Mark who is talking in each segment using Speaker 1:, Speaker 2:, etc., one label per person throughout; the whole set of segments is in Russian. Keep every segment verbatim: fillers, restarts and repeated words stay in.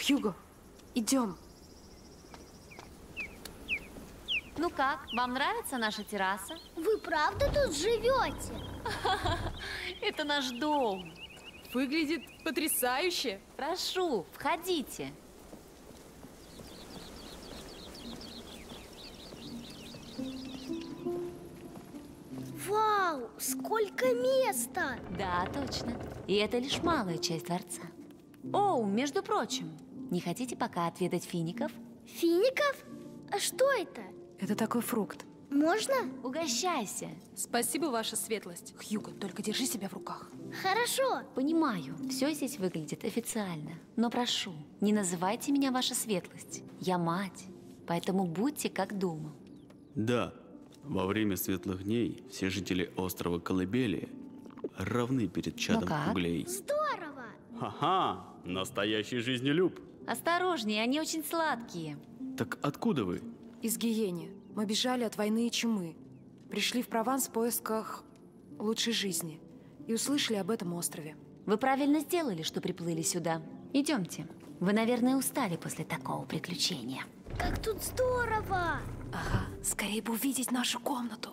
Speaker 1: Хьюго, идем.
Speaker 2: Ну как, вам нравится наша терраса?
Speaker 3: Вы правда тут живете?
Speaker 2: Это наш дом.
Speaker 1: Выглядит потрясающе.
Speaker 2: Прошу, входите.
Speaker 3: Вау, сколько места!
Speaker 2: Да, точно. И это лишь малая часть дворца. О, между прочим, не хотите пока отведать фиников?
Speaker 3: Фиников? А что это?
Speaker 1: Это такой фрукт.
Speaker 3: Можно?
Speaker 2: Угощайся.
Speaker 1: Спасибо, ваша светлость. Хьюго, только держи себя в руках.
Speaker 3: Хорошо.
Speaker 2: Понимаю, все здесь выглядит официально. Но прошу, не называйте меня ваша светлость. Я мать, поэтому будьте как дома.
Speaker 4: Да, во время светлых дней все жители острова Колыбели равны перед чадом
Speaker 2: как?
Speaker 4: углей.
Speaker 3: Здорово!
Speaker 4: Ха-ха! Настоящий жизнелюб!
Speaker 2: Осторожнее, они очень сладкие.
Speaker 4: Так откуда вы?
Speaker 1: Из Гиени. Мы бежали от войны и чумы. Пришли в Прованс в поисках лучшей жизни. И услышали об этом острове.
Speaker 2: Вы правильно сделали, что приплыли сюда. Идемте. Вы, наверное, устали после такого приключения.
Speaker 3: Как тут здорово!
Speaker 1: Ага, скорее бы увидеть нашу комнату.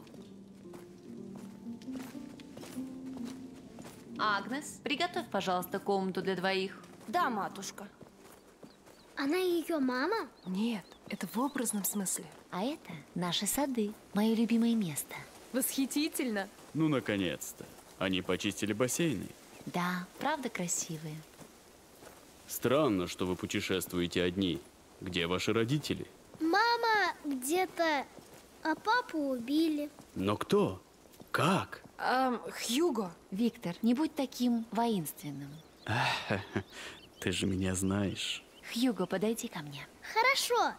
Speaker 2: Агнес, приготовь, пожалуйста, комнату для двоих.
Speaker 5: Да, матушка.
Speaker 3: Она ее мама?
Speaker 1: Нет, это в образном смысле.
Speaker 2: А это наши сады, мое любимое место.
Speaker 1: Восхитительно.
Speaker 4: Ну, наконец-то. Они почистили бассейны.
Speaker 2: Да, правда красивые.
Speaker 4: Странно, что вы путешествуете одни. Где ваши родители?
Speaker 3: Мама где-то, а папу убили.
Speaker 4: Но кто? Как?
Speaker 1: Эм, Хьюго.
Speaker 2: Виктор, не будь таким воинственным.
Speaker 4: Ты же меня знаешь.
Speaker 2: Хьюго, подойди ко мне.
Speaker 3: Хорошо.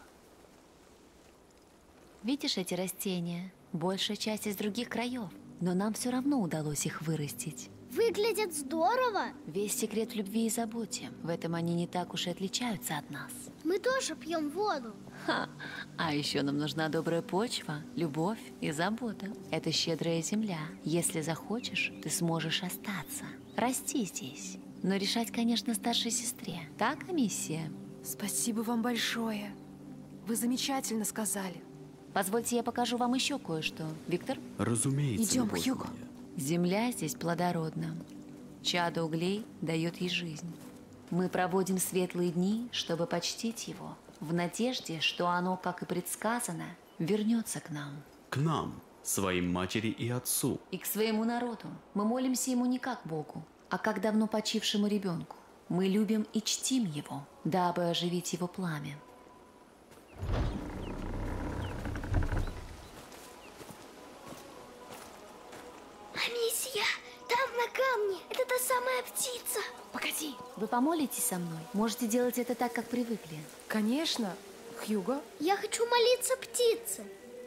Speaker 2: Видишь эти растения? Большая часть из других краев. Но нам все равно удалось их вырастить.
Speaker 3: Выглядят здорово.
Speaker 2: Весь секрет в любви и заботе. В этом они не так уж и отличаются от нас.
Speaker 3: Мы тоже пьем воду.
Speaker 2: Ха. А еще нам нужна добрая почва, любовь и забота. Это щедрая земля. Если захочешь, ты сможешь остаться. Расти здесь. Но решать, конечно, старшей сестре. Так, Амиссия?
Speaker 1: Спасибо вам большое. Вы замечательно сказали.
Speaker 2: Позвольте, я покажу вам еще кое-что. Виктор?
Speaker 4: Разумеется.
Speaker 1: Идем,
Speaker 4: любовь
Speaker 1: Хьюго.
Speaker 4: моя.
Speaker 2: Земля здесь плодородна. Чадо углей дает ей жизнь. Мы проводим светлые дни, чтобы почтить его, в надежде, что оно, как и предсказано, вернется к нам.
Speaker 4: К нам, своим матери и отцу.
Speaker 2: И к своему народу. Мы молимся ему не как Богу, а как давно почившему ребенку. Мы любим и чтим его, дабы оживить его пламя.
Speaker 3: Амисия, там на камне. Это та самая птица.
Speaker 1: Погоди.
Speaker 2: Вы помолитесь со мной? Можете делать это так, как привыкли.
Speaker 1: Конечно. Хьюго.
Speaker 3: Я хочу молиться птице.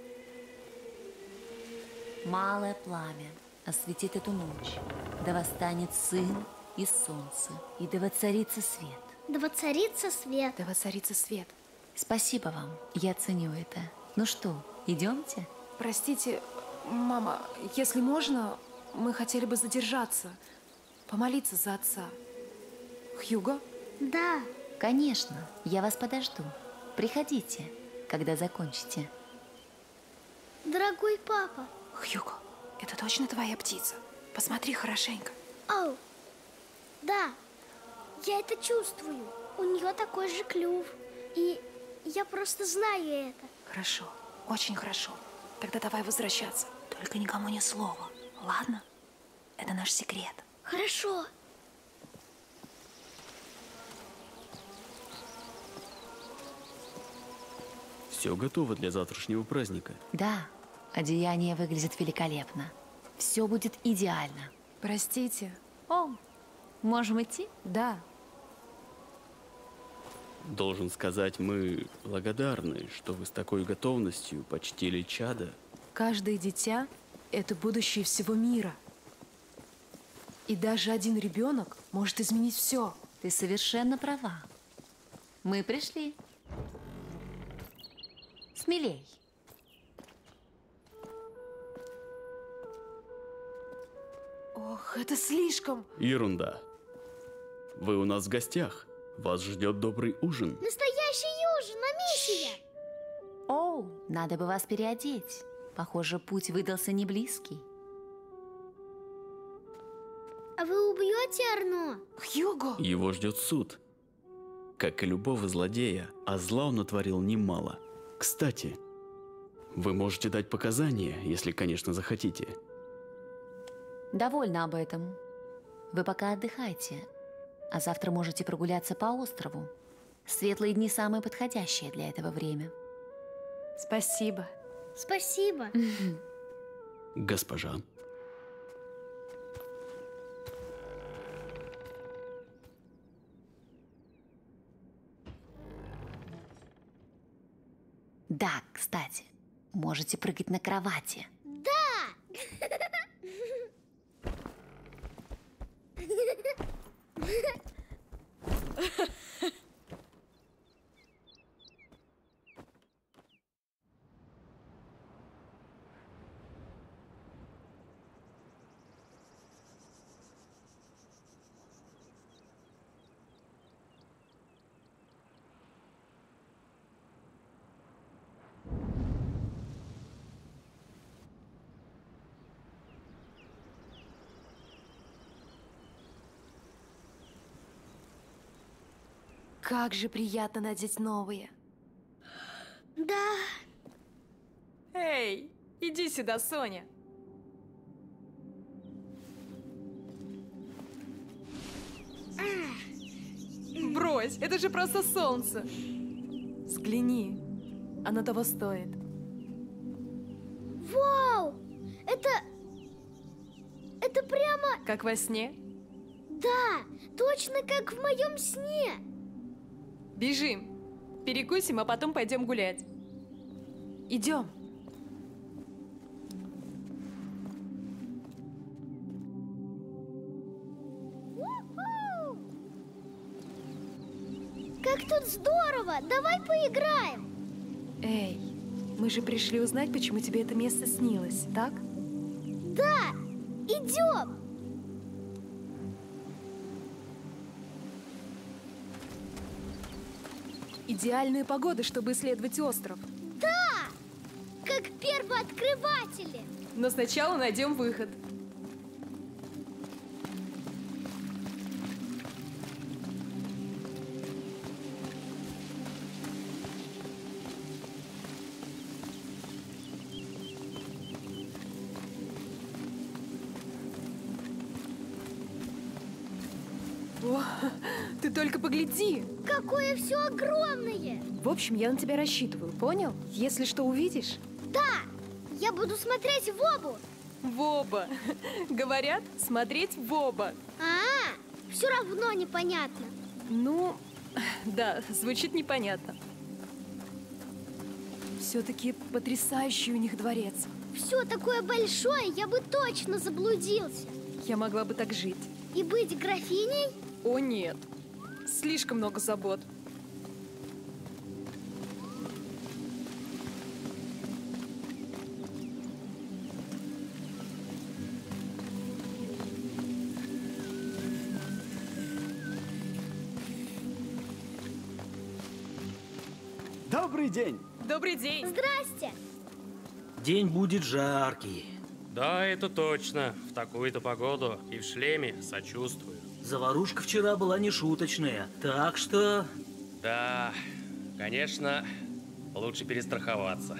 Speaker 2: Малое пламя осветит эту ночь. Да восстанет сын и солнце, и да воцарится свет.
Speaker 3: Да воцарится свет.
Speaker 1: Да воцарится свет.
Speaker 2: Спасибо вам, я ценю это. Ну что, идемте?
Speaker 1: Простите, мама, если можно, мы хотели бы задержаться, помолиться за отца. Хьюго?
Speaker 3: Да.
Speaker 2: Конечно, я вас подожду. Приходите, когда закончите.
Speaker 3: Дорогой папа.
Speaker 1: Хьюго, это точно твоя птица? Посмотри хорошенько.
Speaker 3: Ау. Да, я это чувствую. У нее такой же клюв. И я просто знаю это.
Speaker 1: Хорошо, очень хорошо. Тогда давай возвращаться. Только никому ни слова, ладно? Это наш секрет.
Speaker 3: Хорошо.
Speaker 4: Все готово для завтрашнего праздника.
Speaker 2: Да, одеяние выглядит великолепно. Все будет идеально.
Speaker 1: Простите.
Speaker 2: О, можем идти?
Speaker 1: Да.
Speaker 4: Должен сказать, мы благодарны, что вы с такой готовностью почтили чадо.
Speaker 1: Каждое дитя – это будущее всего мира. И даже один ребенок может изменить все.
Speaker 2: Ты совершенно права. Мы пришли. Смелей.
Speaker 1: Ох, это слишком.
Speaker 4: Ерунда. Вы у нас в гостях. Вас ждет добрый ужин.
Speaker 3: Настоящий ужин, Амисия!
Speaker 2: Оу, надо бы вас переодеть. Похоже, путь выдался не близкий.
Speaker 3: А вы убьете Арно?
Speaker 1: Хьюго!
Speaker 4: Его ждет суд. Как и любого злодея, а зла он натворил немало. Кстати, вы можете дать показания, если, конечно, захотите.
Speaker 2: Довольно об этом. Вы пока отдыхайте, а завтра можете прогуляться по острову. Светлые дни самое подходящее для этого время.
Speaker 1: Спасибо.
Speaker 3: Спасибо.
Speaker 4: Госпожа.
Speaker 2: Да, кстати, можете прыгать на кровати.
Speaker 1: Как же приятно надеть новые.
Speaker 3: Да.
Speaker 1: Эй, иди сюда, Соня. Брось, это же просто солнце. Взгляни, оно того стоит.
Speaker 3: Вау! Это... Это прямо...
Speaker 1: Как во сне.
Speaker 3: Да, точно как в моем сне.
Speaker 1: Бежим. Перекусим, а потом пойдем гулять. Идем.
Speaker 3: Как тут здорово! Давай поиграем!
Speaker 1: Эй, мы же пришли узнать, почему тебе это место снилось, так?
Speaker 3: Да! Идем!
Speaker 1: Идеальная погода, чтобы исследовать остров.
Speaker 3: Да! Как первооткрыватели!
Speaker 1: Но сначала найдем выход. О, ты только погляди!
Speaker 3: Какое все огромное!
Speaker 1: В общем, я на тебя рассчитываю, понял? Если что увидишь...
Speaker 3: Да! Я буду смотреть в оба!
Speaker 1: В оба! Говорят, смотреть в оба.
Speaker 3: А, все равно непонятно.
Speaker 1: Ну, да, звучит непонятно. Все-таки потрясающий у них дворец.
Speaker 3: Все такое большое, я бы точно заблудился.
Speaker 1: Я могла бы так жить.
Speaker 3: И быть графиней?
Speaker 1: О нет, слишком много забот.
Speaker 5: Добрый день!
Speaker 1: Добрый день!
Speaker 3: Здрасте!
Speaker 6: День будет жаркий.
Speaker 7: Да, это точно. В такую-то погоду и в шлеме сочувствую.
Speaker 6: Заварушка вчера была нешуточная, так что...
Speaker 7: Да, конечно, лучше перестраховаться.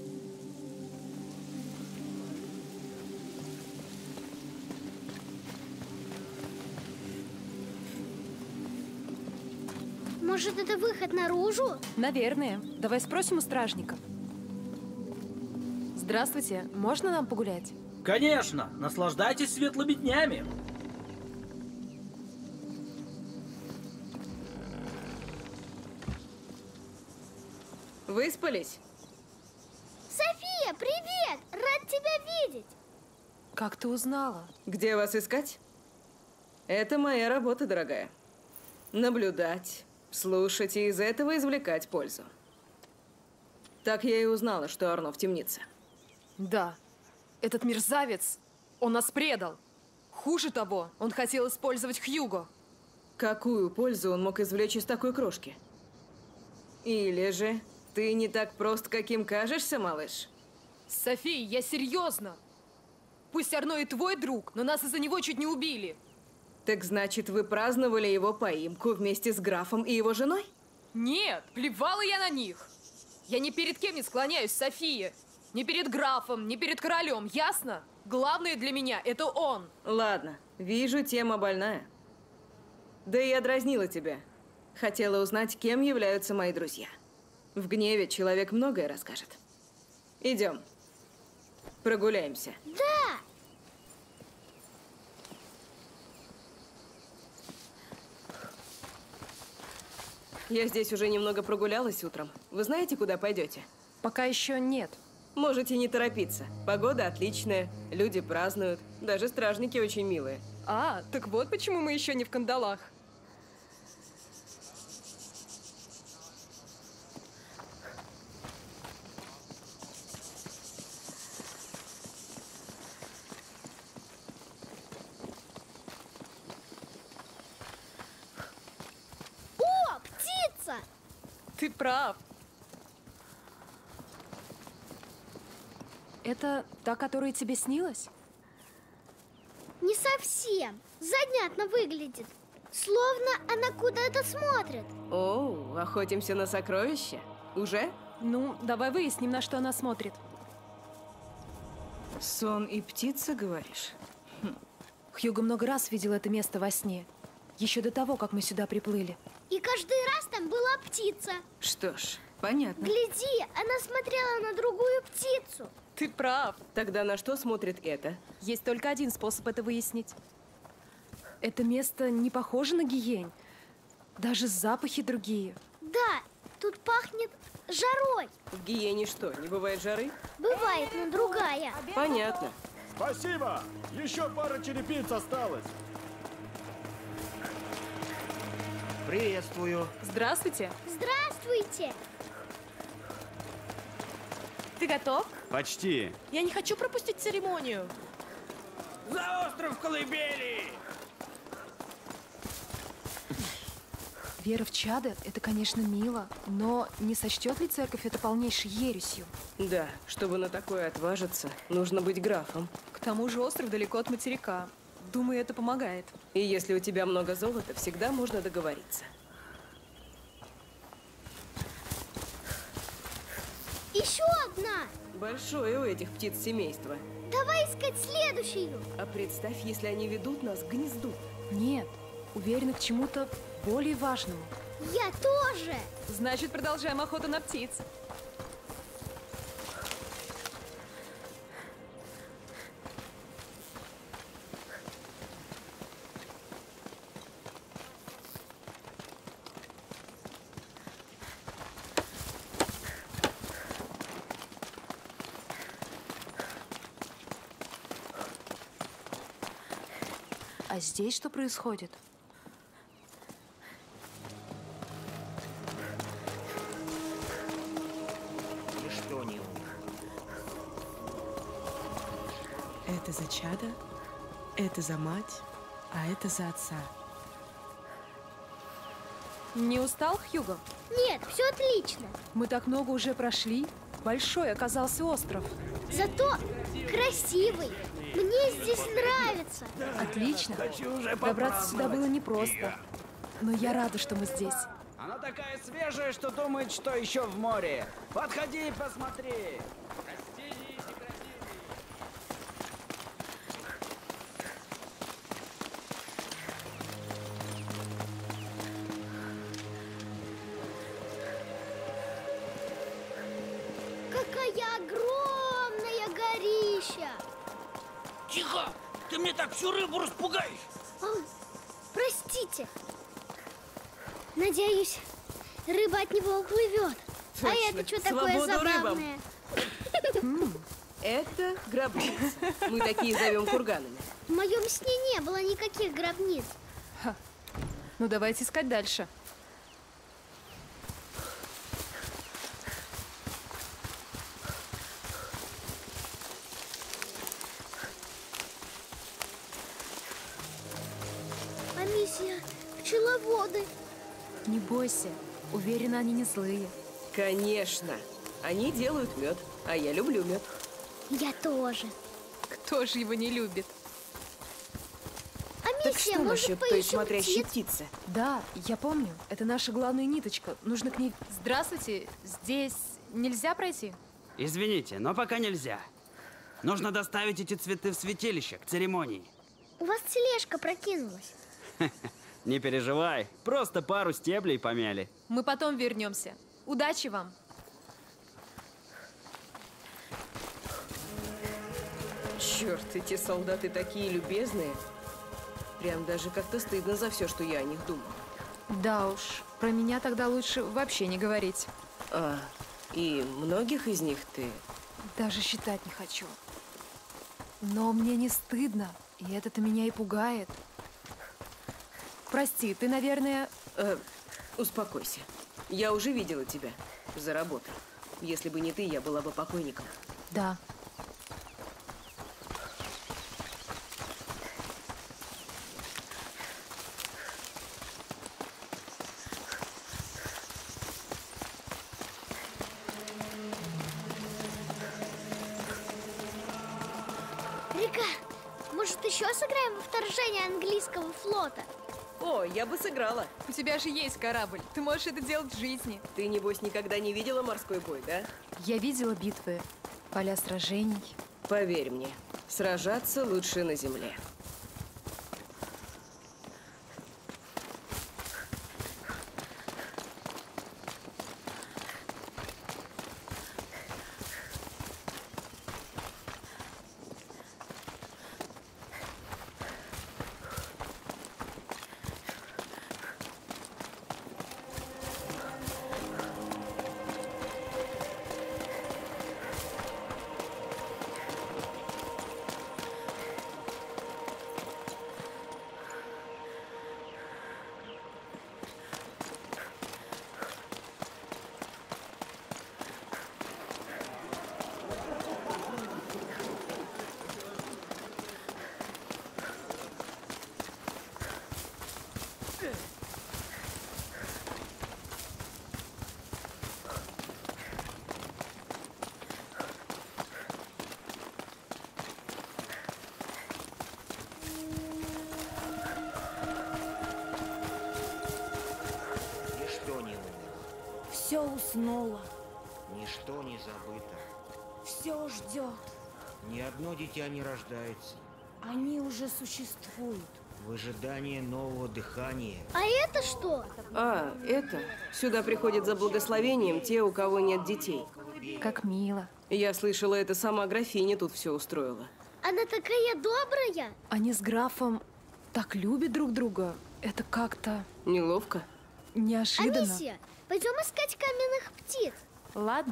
Speaker 3: Может, это выход наружу?
Speaker 1: Наверное. Давай спросим у стражников. Здравствуйте, можно нам погулять?
Speaker 6: Конечно, наслаждайтесь светлыми днями.
Speaker 1: Выспались?
Speaker 3: София, привет! Рад тебя видеть!
Speaker 1: Как ты узнала?
Speaker 8: Где вас искать? Это моя работа, дорогая. Наблюдать, слушать и из этого извлекать пользу. Так я и узнала, что Арно в темнице.
Speaker 1: Да. Этот мерзавец, он нас предал. Хуже того, он хотел использовать Хьюго.
Speaker 8: Какую пользу он мог извлечь из такой крошки? Или же ты не так прост, каким кажешься, малыш?
Speaker 1: София, я серьезно. Пусть Арно и твой друг, но нас из-за него чуть не убили.
Speaker 8: Так значит, вы праздновали его поимку вместе с графом и его женой?
Speaker 1: Нет, плевала я на них. Я ни перед кем не склоняюсь, София. Ни перед графом, ни перед королем, ясно? Главное для меня – это он.
Speaker 8: Ладно, вижу, тема больная. Да и я дразнила тебя. Хотела узнать, кем являются мои друзья. В гневе человек многое расскажет. Идем. Прогуляемся.
Speaker 3: Да!
Speaker 8: Я здесь уже немного прогулялась утром. Вы знаете, куда пойдете?
Speaker 1: Пока еще нет.
Speaker 8: Можете не торопиться. Погода отличная, люди празднуют. Даже стражники очень милые.
Speaker 1: А, так вот почему мы еще не в кандалах.
Speaker 3: О, птица!
Speaker 1: Ты прав. Это та, которая тебе снилась?
Speaker 3: Не совсем. Занятно выглядит. Словно она куда-то смотрит.
Speaker 8: Оу, охотимся на сокровища? Уже?
Speaker 1: Ну, давай выясним, на что она смотрит.
Speaker 8: Сон и птица, говоришь?
Speaker 1: Хьюго много раз видел это место во сне. Еще до того, как мы сюда приплыли.
Speaker 3: И каждый раз там была птица.
Speaker 8: Что ж, понятно.
Speaker 3: Гляди, она смотрела на другую птицу.
Speaker 1: Ты прав.
Speaker 8: Тогда на что смотрит это?
Speaker 1: Есть только один способ это выяснить. Это место не похоже на Гиень. Даже запахи другие.
Speaker 3: Да, тут пахнет жарой.
Speaker 8: В Гиене что, не бывает жары?
Speaker 3: Бывает, но другая.
Speaker 8: Понятно.
Speaker 5: Спасибо! Еще пара черепиц осталось.
Speaker 6: Приветствую.
Speaker 1: Здравствуйте.
Speaker 3: Здравствуйте.
Speaker 9: Ты готов?
Speaker 5: Почти.
Speaker 9: Я не хочу пропустить церемонию.
Speaker 6: За остров колыбели!
Speaker 1: Вера в чада – это, конечно, мило, но не сочтет ли церковь это полнейшей ересью?
Speaker 8: Да, чтобы на такое отважиться, нужно быть графом.
Speaker 1: К тому же остров далеко от материка. Думаю, это помогает.
Speaker 8: И если у тебя много золота, всегда можно договориться.
Speaker 3: Еще одна.
Speaker 8: Большое у этих птиц семейство.
Speaker 3: Давай искать следующую.
Speaker 8: А представь, если они ведут нас к гнезду.
Speaker 1: Нет, уверена к чему-то более важному.
Speaker 3: Я тоже.
Speaker 1: Значит, продолжаем охоту на птиц. А здесь что происходит?
Speaker 6: И что не умер?
Speaker 10: Это за чада, это за мать, а это за отца.
Speaker 1: Не устал, Хьюго?
Speaker 3: Нет, все отлично.
Speaker 1: Мы так много уже прошли. Большой оказался остров.
Speaker 3: Зато красивый. Мне здесь нравится.
Speaker 1: Отлично. Добраться сюда было непросто. Но я рада, что мы здесь.
Speaker 5: Она такая свежая, что думает, что еще в море. Подходи и посмотри.
Speaker 3: Какая огромная горища.
Speaker 6: Тихо! Ты мне так всю рыбу распугаешь!
Speaker 3: А, простите. Надеюсь, рыба от него уплывет. А это что такое
Speaker 8: Свободу
Speaker 3: забавное?
Speaker 8: Это гробницы. Мы такие зовем курганами.
Speaker 3: В моем сне не было никаких гробниц.
Speaker 1: Ну, давайте искать дальше.
Speaker 3: Амисия, в пчеловоды.
Speaker 1: Не бойся. Уверена, они не злые.
Speaker 8: Конечно. Они делают мед, а я люблю мед.
Speaker 3: Я тоже.
Speaker 1: Кто же его не любит?
Speaker 3: А
Speaker 8: Так
Speaker 3: миссия,
Speaker 8: что
Speaker 3: может,
Speaker 8: насчет той
Speaker 3: поищем
Speaker 8: смотрящей
Speaker 3: птиц?
Speaker 8: птицы?
Speaker 1: Да, я помню. Это наша главная ниточка. Нужно к ней... Здравствуйте. Здесь нельзя пройти?
Speaker 5: Извините, но пока нельзя. Нужно доставить эти цветы в святилище к церемонии.
Speaker 3: У вас тележка прокинулась.
Speaker 5: Не переживай, просто пару стеблей помяли.
Speaker 1: Мы потом вернемся. Удачи вам.
Speaker 8: Черт, эти солдаты такие любезные. Прям даже как-то стыдно за все, что я о них думаю.
Speaker 1: Да уж, про меня тогда лучше вообще не говорить.
Speaker 8: А, и многих из них ты...
Speaker 1: Даже считать не хочу. Но мне не стыдно, и это-то меня и пугает. Прости, ты, наверное...
Speaker 8: Э, успокойся. Я уже видела тебя за работой. Если бы не ты, я была бы покойником.
Speaker 1: Да.
Speaker 3: Река, может, еще сыграем во вторжение английского флота?
Speaker 8: О, я бы сыграла.
Speaker 1: У тебя же есть корабль. Ты можешь это делать в жизни.
Speaker 8: Ты, небось, никогда не видела морской бой, да?
Speaker 1: Я видела битвы, поля сражений.
Speaker 8: Поверь мне, сражаться лучше на земле.
Speaker 11: Ничто не умерло,
Speaker 12: Все уснуло,
Speaker 11: ничто не забыто.
Speaker 12: все ждет.
Speaker 11: Ни одно дитя не рождается.
Speaker 12: Они уже существуют.
Speaker 11: В ожидании нового дыхания.
Speaker 3: А это что?
Speaker 8: А, это? Сюда приходят за благословением те, у кого нет детей.
Speaker 1: Как мило.
Speaker 8: Я слышала, это сама графиня тут все устроила.
Speaker 3: Она такая добрая.
Speaker 1: Они с графом так любят друг друга. Это как-то
Speaker 8: Неловко.
Speaker 1: неожиданно.
Speaker 3: Анисия, пойдем искать каменных птиц.
Speaker 1: Ладно.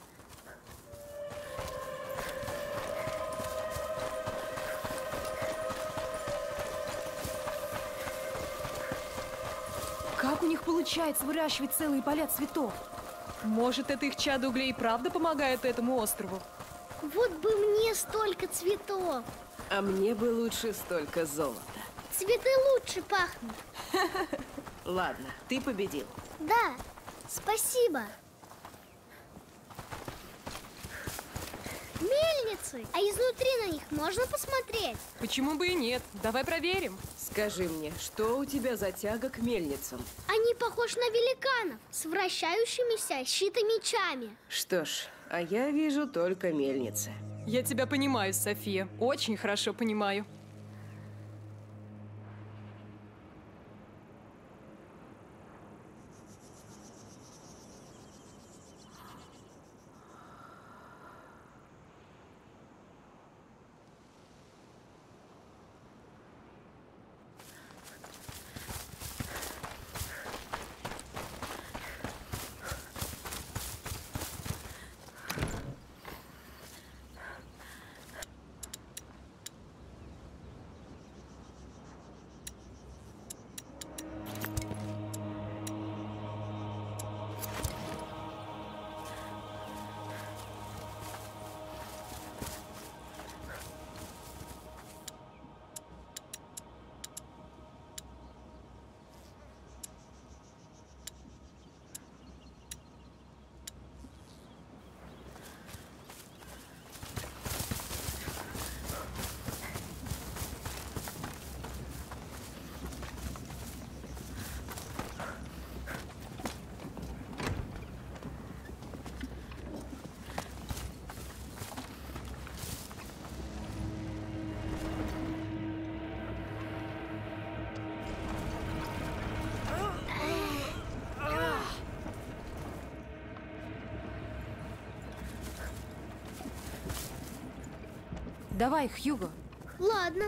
Speaker 1: Как у них получается выращивать целые поля цветов? Может, это их чадо углей и правда помогает этому острову?
Speaker 3: Вот бы мне столько цветов.
Speaker 8: А мне бы лучше столько золота.
Speaker 3: Цветы лучше пахнут.
Speaker 8: Ладно, ты победил.
Speaker 3: Да, спасибо. Мельницы, а изнутри на них можно посмотреть?
Speaker 1: Почему бы и нет? Давай проверим.
Speaker 8: Скажи мне, что у тебя за тяга к мельницам?
Speaker 3: Они похожи на великанов с вращающимися щитомечами.
Speaker 8: Что ж, а я вижу только мельницы.
Speaker 1: Я тебя понимаю, София. Очень хорошо понимаю. Давай, Хьюго.
Speaker 3: Ладно.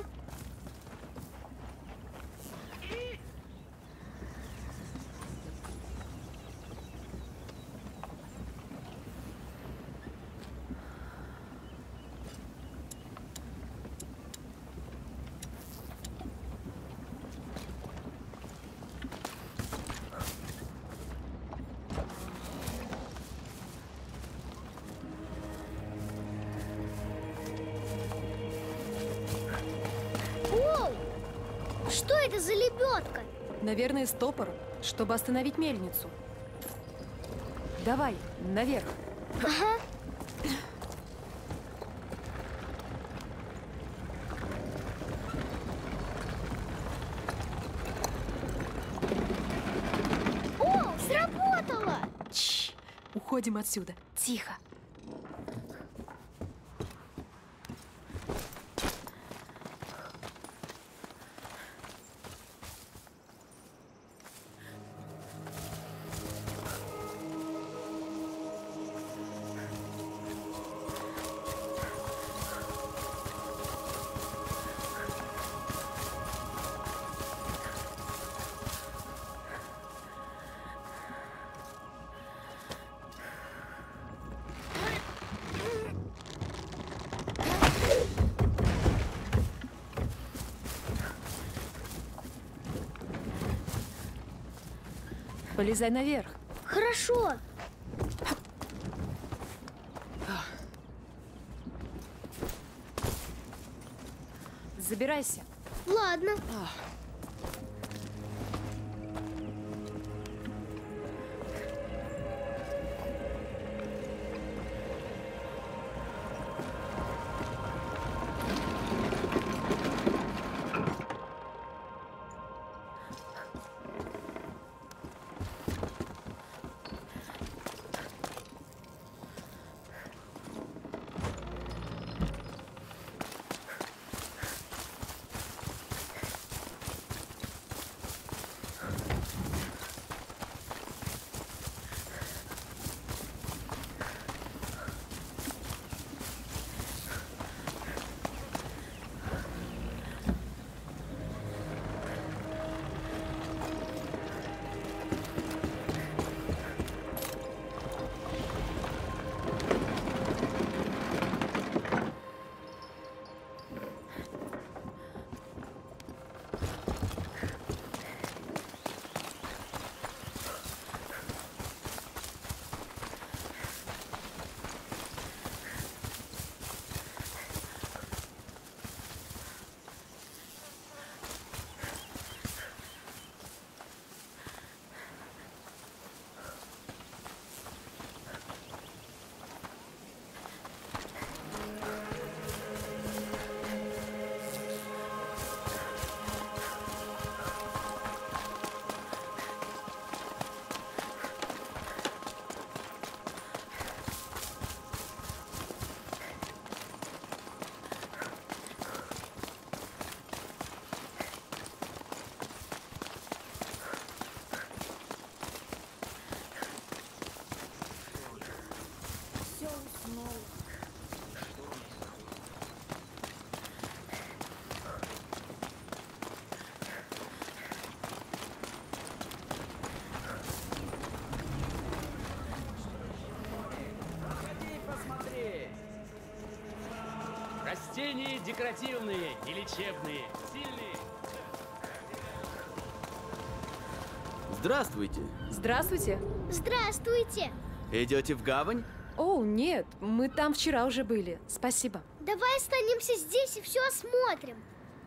Speaker 3: Что это за лебедка?
Speaker 1: Наверное, стопор, чтобы остановить мельницу. Давай, наверх.
Speaker 3: Ага. О, сработало!
Speaker 1: Чш, уходим отсюда. Тихо. Полезай наверх.
Speaker 3: Хорошо.
Speaker 1: Забирайся.
Speaker 3: Ладно.
Speaker 13: Растения декоративные и лечебные, сильные.
Speaker 4: Здравствуйте.
Speaker 1: Здравствуйте.
Speaker 3: Здравствуйте.
Speaker 4: Идете в гавань?
Speaker 1: О, нет, мы там вчера уже были. Спасибо.
Speaker 3: Давай останемся здесь и все осмотрим.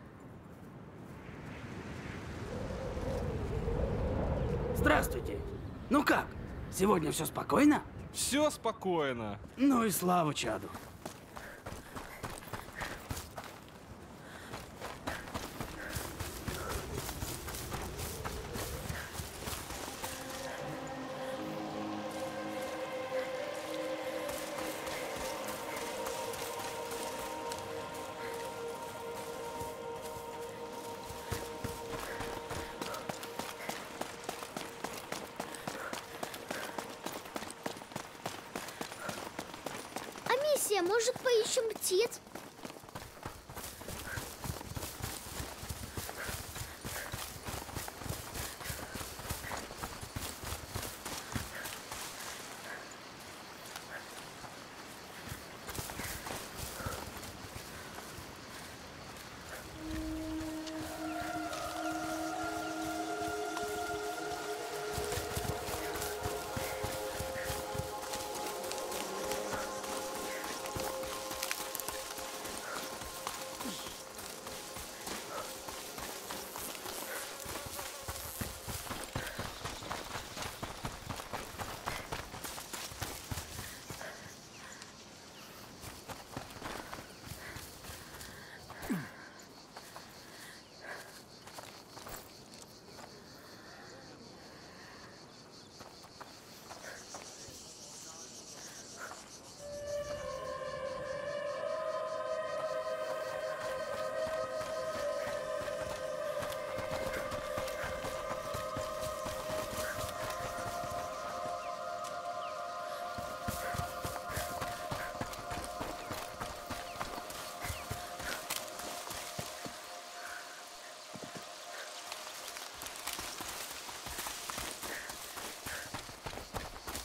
Speaker 5: Здравствуйте. Ну как? Сегодня все спокойно?
Speaker 14: Все спокойно.
Speaker 5: Ну и слава чаду.
Speaker 3: Может, поищем птиц?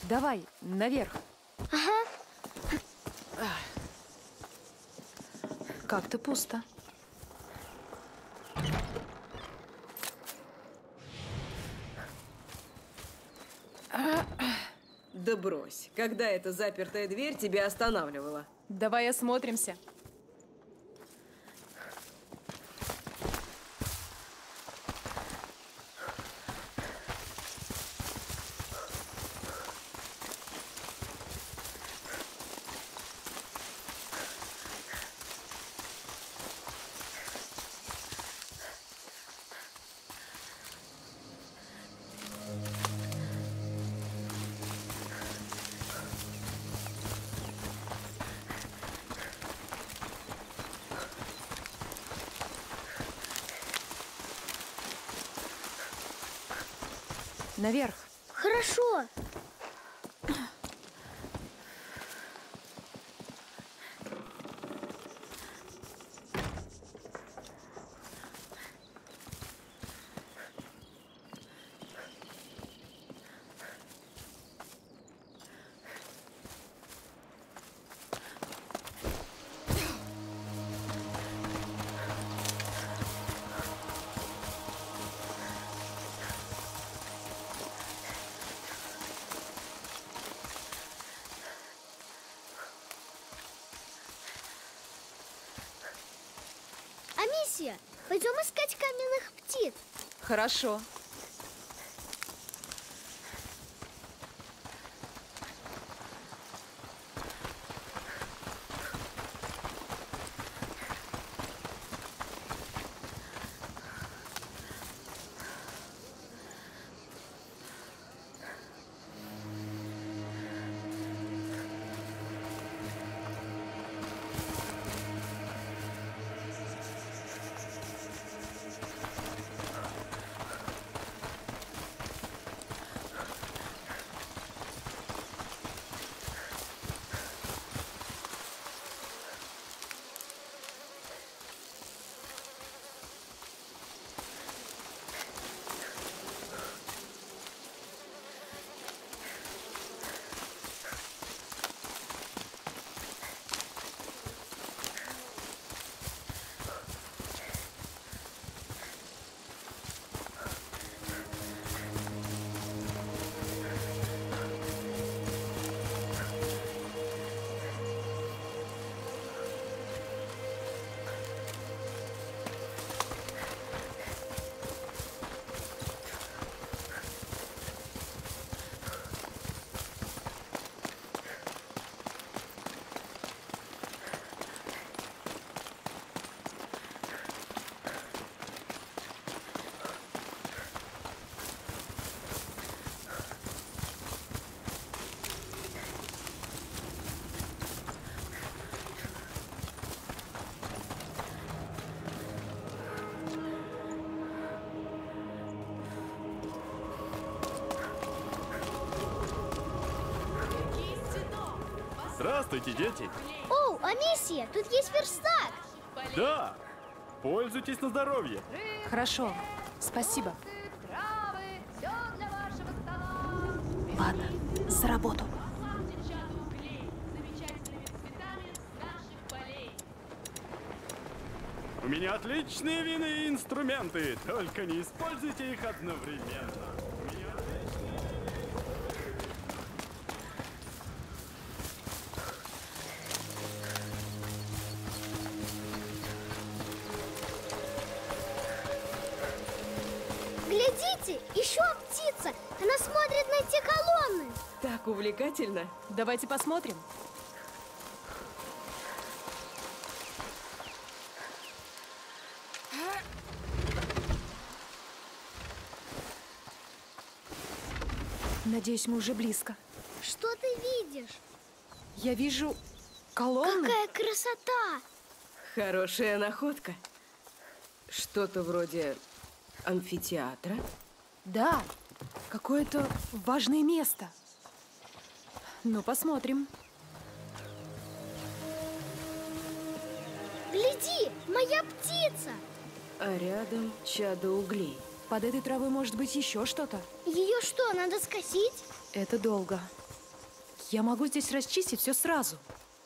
Speaker 1: Давай, наверх.
Speaker 3: Ага.
Speaker 1: Как-то пусто.
Speaker 8: Да брось. Когда эта запертая дверь тебя останавливала?
Speaker 1: Давай осмотримся. Наверх.
Speaker 3: Хорошо. Амисия, пойдем искать каменных птиц.
Speaker 1: Хорошо.
Speaker 15: Здравствуйте, дети!
Speaker 3: О, Амисия, тут есть верстак.
Speaker 15: Да! Пользуйтесь на здоровье!
Speaker 1: Хорошо, спасибо.
Speaker 2: Ладно, за работу.
Speaker 15: У меня отличные винные инструменты, только не используйте их одновременно. У меня отличные...
Speaker 3: Глядите, еще птица. Она смотрит на те колонны.
Speaker 8: Так увлекательно.
Speaker 1: Давайте посмотрим. Надеюсь, мы уже близко.
Speaker 3: Что ты видишь?
Speaker 1: Я вижу колонны.
Speaker 3: Какая красота!
Speaker 8: Хорошая находка. Что-то вроде амфитеатра?
Speaker 1: Да, какое-то важное место. Ну, посмотрим.
Speaker 3: Гляди, моя птица!
Speaker 8: А рядом чадо углей.
Speaker 1: Под этой травой может быть еще что-то.
Speaker 3: Ее что, надо скосить?
Speaker 1: Это долго. Я могу здесь расчистить все сразу.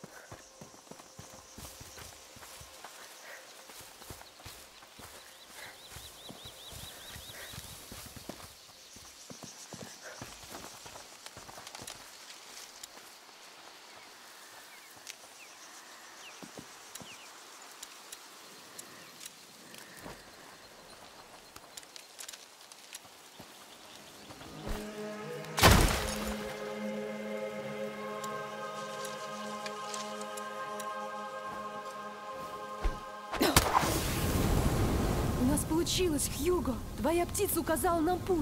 Speaker 1: Получилось, Хьюго! Твоя птица указала нам путь!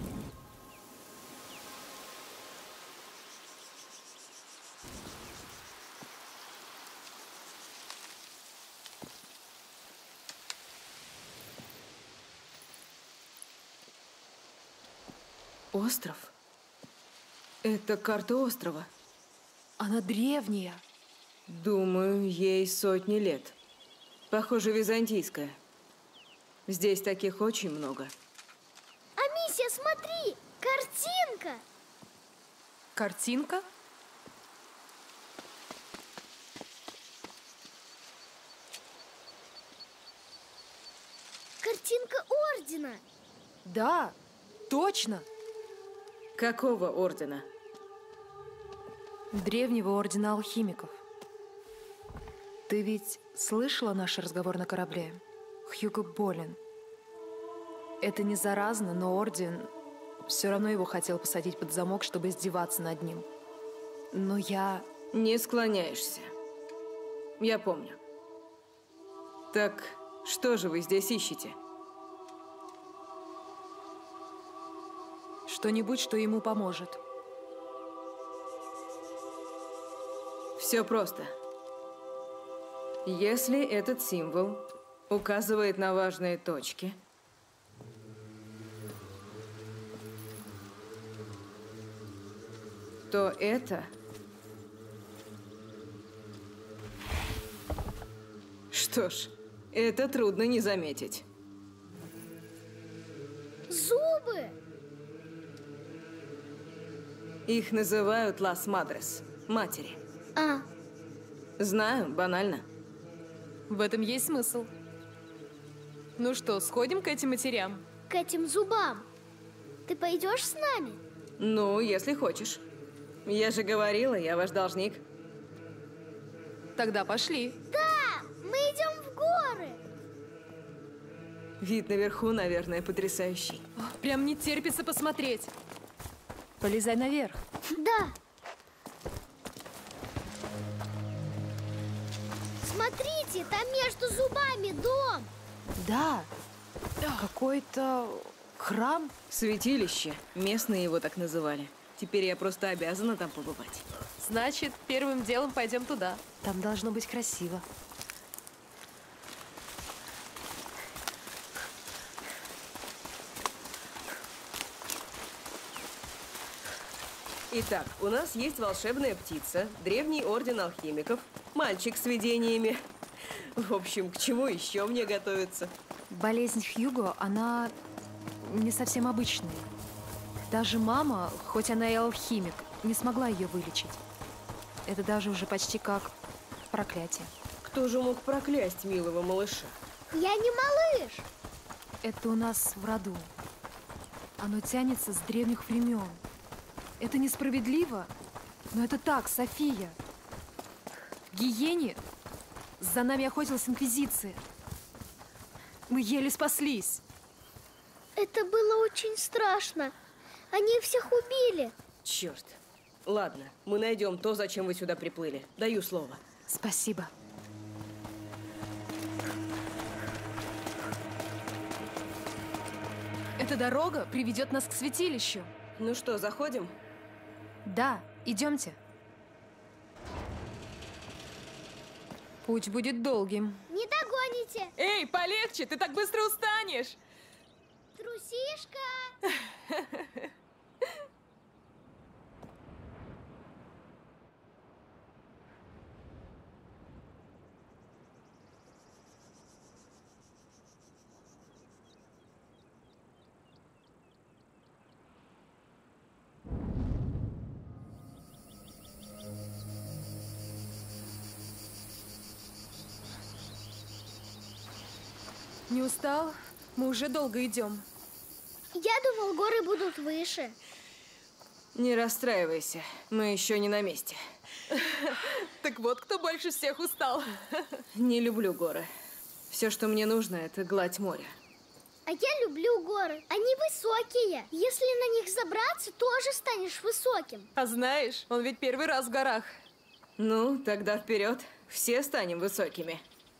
Speaker 8: Остров? Это карта острова.
Speaker 1: Она древняя.
Speaker 8: Думаю, ей сотни лет. Похоже, византийская. Здесь таких очень много.
Speaker 3: Амисия, смотри! Картинка!
Speaker 1: Картинка?
Speaker 3: Картинка ордена!
Speaker 1: Да, точно!
Speaker 8: Какого ордена?
Speaker 1: Древнего ордена алхимиков. Ты ведь слышала наш разговор на корабле? Хьюго болен. Это не заразно, но орден все равно его хотел посадить под замок, чтобы издеваться над ним. Но я...
Speaker 8: Не склоняешься. Я помню. Так что же вы здесь ищете?
Speaker 1: Что-нибудь, что ему поможет.
Speaker 8: Все просто. Если этот символ указывает на важные точки, то это... Что ж, это трудно не заметить.
Speaker 3: Зубы!
Speaker 8: Их называют Лас Мадрес, матери.
Speaker 3: А.
Speaker 8: Знаю, банально.
Speaker 1: В этом есть смысл. Ну что, сходим к этим матерям?
Speaker 3: К этим зубам. Ты пойдешь с нами?
Speaker 8: Ну, если хочешь. Я же говорила, я ваш должник.
Speaker 1: Тогда пошли.
Speaker 3: Да, мы идем в горы.
Speaker 8: Вид наверху, наверное, потрясающий.
Speaker 1: О, прям не терпится посмотреть. Полезай наверх.
Speaker 3: Да. Смотрите, там между зубами дом.
Speaker 1: Да. Какой-то храм.
Speaker 8: Святилище. Местные его так называли. Теперь я просто обязана там побывать.
Speaker 1: Значит, первым делом пойдем туда. Там должно быть красиво.
Speaker 8: Итак, у нас есть волшебная птица, древний орден алхимиков, мальчик с видениями. В общем, к чему еще мне готовиться?
Speaker 1: Болезнь Хьюго, она не совсем обычная. Даже мама, хоть она и алхимик, не смогла ее вылечить. Это даже уже почти как проклятие.
Speaker 8: Кто же мог проклясть милого малыша?
Speaker 3: Я не малыш.
Speaker 1: Это у нас в роду. Оно тянется с древних времен. Это несправедливо, но это так, София. В Гиене за нами охотилась Инквизиция. Мы еле спаслись.
Speaker 3: Это было очень страшно. Они всех убили.
Speaker 8: Черт. Ладно, мы найдем то, зачем вы сюда приплыли. Даю слово.
Speaker 1: Спасибо. Эта дорога приведет нас к святилищу.
Speaker 8: Ну что, заходим?
Speaker 1: Да, идемте. Путь будет долгим.
Speaker 3: Не догоните.
Speaker 1: Эй, полегче, ты так быстро устанешь.
Speaker 3: Трусишка.
Speaker 1: Не устал? Мы уже долго идем.
Speaker 3: Я думал, горы будут выше.
Speaker 8: Не расстраивайся, мы еще не на месте.
Speaker 9: Так вот, кто больше всех устал.
Speaker 8: Не люблю горы. Все, что мне нужно, это гладь моря.
Speaker 3: А я люблю горы. Они высокие. Если на них забраться, тоже станешь высоким.
Speaker 9: А знаешь, он ведь первый раз в горах.
Speaker 8: Ну, тогда вперед. Все станем высокими.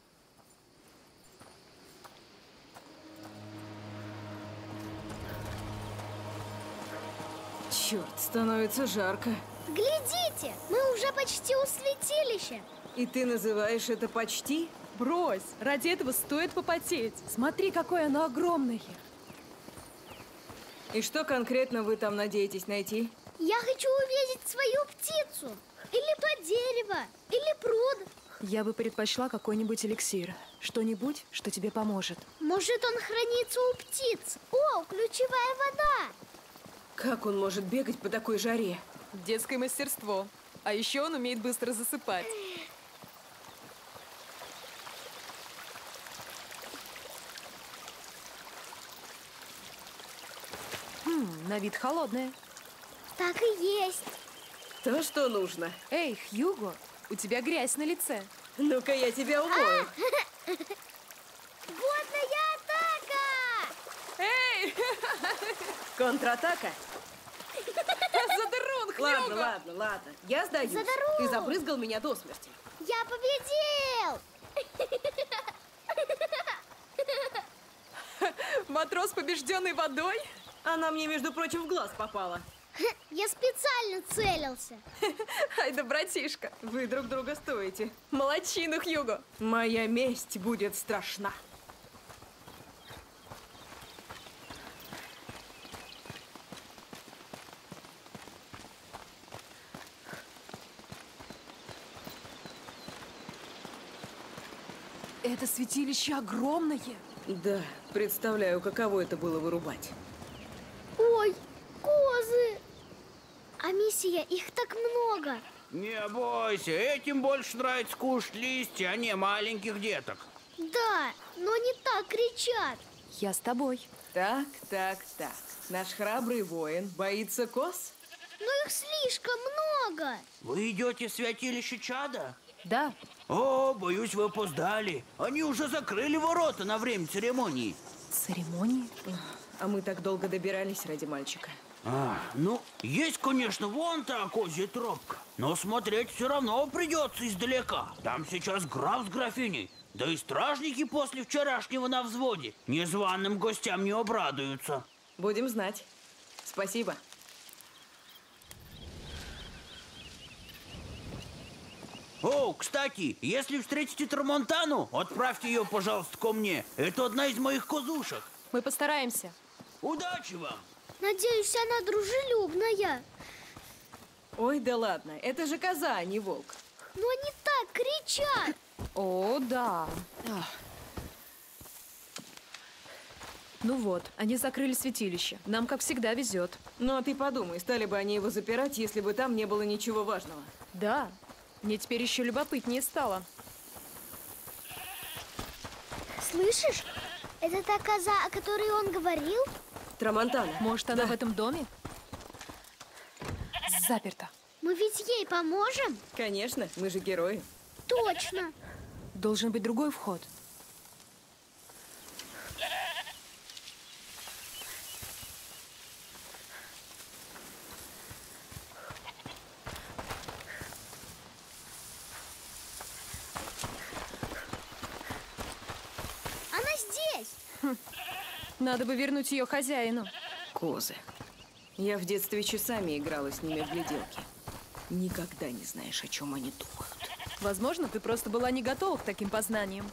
Speaker 8: Черт, становится жарко.
Speaker 3: Глядите, мы уже почти у святилища.
Speaker 8: И ты называешь это почти?
Speaker 9: Брось, ради этого стоит попотеть.
Speaker 1: Смотри, какое оно огромное.
Speaker 8: И что конкретно вы там надеетесь найти?
Speaker 3: Я хочу увидеть свою птицу. Или то дерево, или пруд.
Speaker 1: Я бы предпочла какой-нибудь эликсир. Что-нибудь, что тебе поможет.
Speaker 3: Может, он хранится у птиц. О, ключевая вода.
Speaker 8: Как он может бегать по такой жаре?
Speaker 9: Детское мастерство. А еще он умеет быстро засыпать.
Speaker 1: Хм, на вид холодное.
Speaker 3: Так и есть.
Speaker 8: То, что нужно.
Speaker 1: Эй, Хьюго, у тебя грязь на лице.
Speaker 8: Ну-ка, я тебя умою.
Speaker 3: Водная атака!
Speaker 9: Эй!
Speaker 8: Контратака?
Speaker 9: Задрун, Хьюго!
Speaker 8: Ладно, ладно, ладно. Я сдаюсь.
Speaker 3: Задрун!
Speaker 8: Ты забрызгал меня до смерти.
Speaker 3: Я победил!
Speaker 9: Матрос, побежденный водой?
Speaker 8: Она мне, между прочим, в глаз попала.
Speaker 3: Я специально целился.
Speaker 9: Ай да, братишка.
Speaker 8: Вы друг друга стоите.
Speaker 9: Молодчина, Хьюго.
Speaker 8: Моя месть будет страшна.
Speaker 1: Это святилище огромное.
Speaker 8: Да, представляю, каково это было вырубать.
Speaker 3: Ой, козы! А миссия, их так много.
Speaker 5: Не бойся, этим больше нравится кушать листья, а не маленьких деток.
Speaker 3: Да, но не так кричат.
Speaker 1: Я с тобой.
Speaker 8: Так, так, так. Наш храбрый воин боится коз?
Speaker 3: Но их слишком много.
Speaker 5: Вы идете в святилище Чада?
Speaker 1: Да.
Speaker 5: О, боюсь, вы опоздали. Они уже закрыли ворота на время церемонии.
Speaker 1: Церемонии?
Speaker 8: А мы так долго добирались ради мальчика.
Speaker 5: А, ну, есть, конечно, вон та козья тропка. Но смотреть все равно придется издалека. Там сейчас граф с графиней. Да и стражники после вчерашнего на взводе незваным гостям не обрадуются.
Speaker 8: Будем знать. Спасибо.
Speaker 5: О, кстати, если встретите Трамонтану, отправьте ее, пожалуйста, ко мне. Это одна из моих козушек.
Speaker 1: Мы постараемся.
Speaker 5: Удачи вам!
Speaker 3: Надеюсь, она дружелюбная.
Speaker 8: Ой, да ладно, это же коза, а не волк.
Speaker 3: Но они так кричат.
Speaker 1: О, да. Ах. Ну вот, они закрыли святилище. Нам, как всегда, везет.
Speaker 8: Ну, а ты подумай, стали бы они его запирать, если бы там не было ничего важного.
Speaker 1: Да. Мне теперь еще любопытнее стало.
Speaker 3: Слышишь? Это та коза, о которой он говорил?
Speaker 8: Трамонтана.
Speaker 1: Может, она
Speaker 8: Да.
Speaker 1: в этом доме? Заперта.
Speaker 3: Мы ведь ей поможем?
Speaker 8: Конечно, мы же герои.
Speaker 3: Точно.
Speaker 1: Должен быть другой вход.
Speaker 3: Она здесь.
Speaker 1: Хм. Надо бы вернуть ее хозяину.
Speaker 8: Козы. Я в детстве часами играла с ними в гляделки. Никогда не знаешь, о чем они думают.
Speaker 1: Возможно, ты просто была не готова к таким познаниям.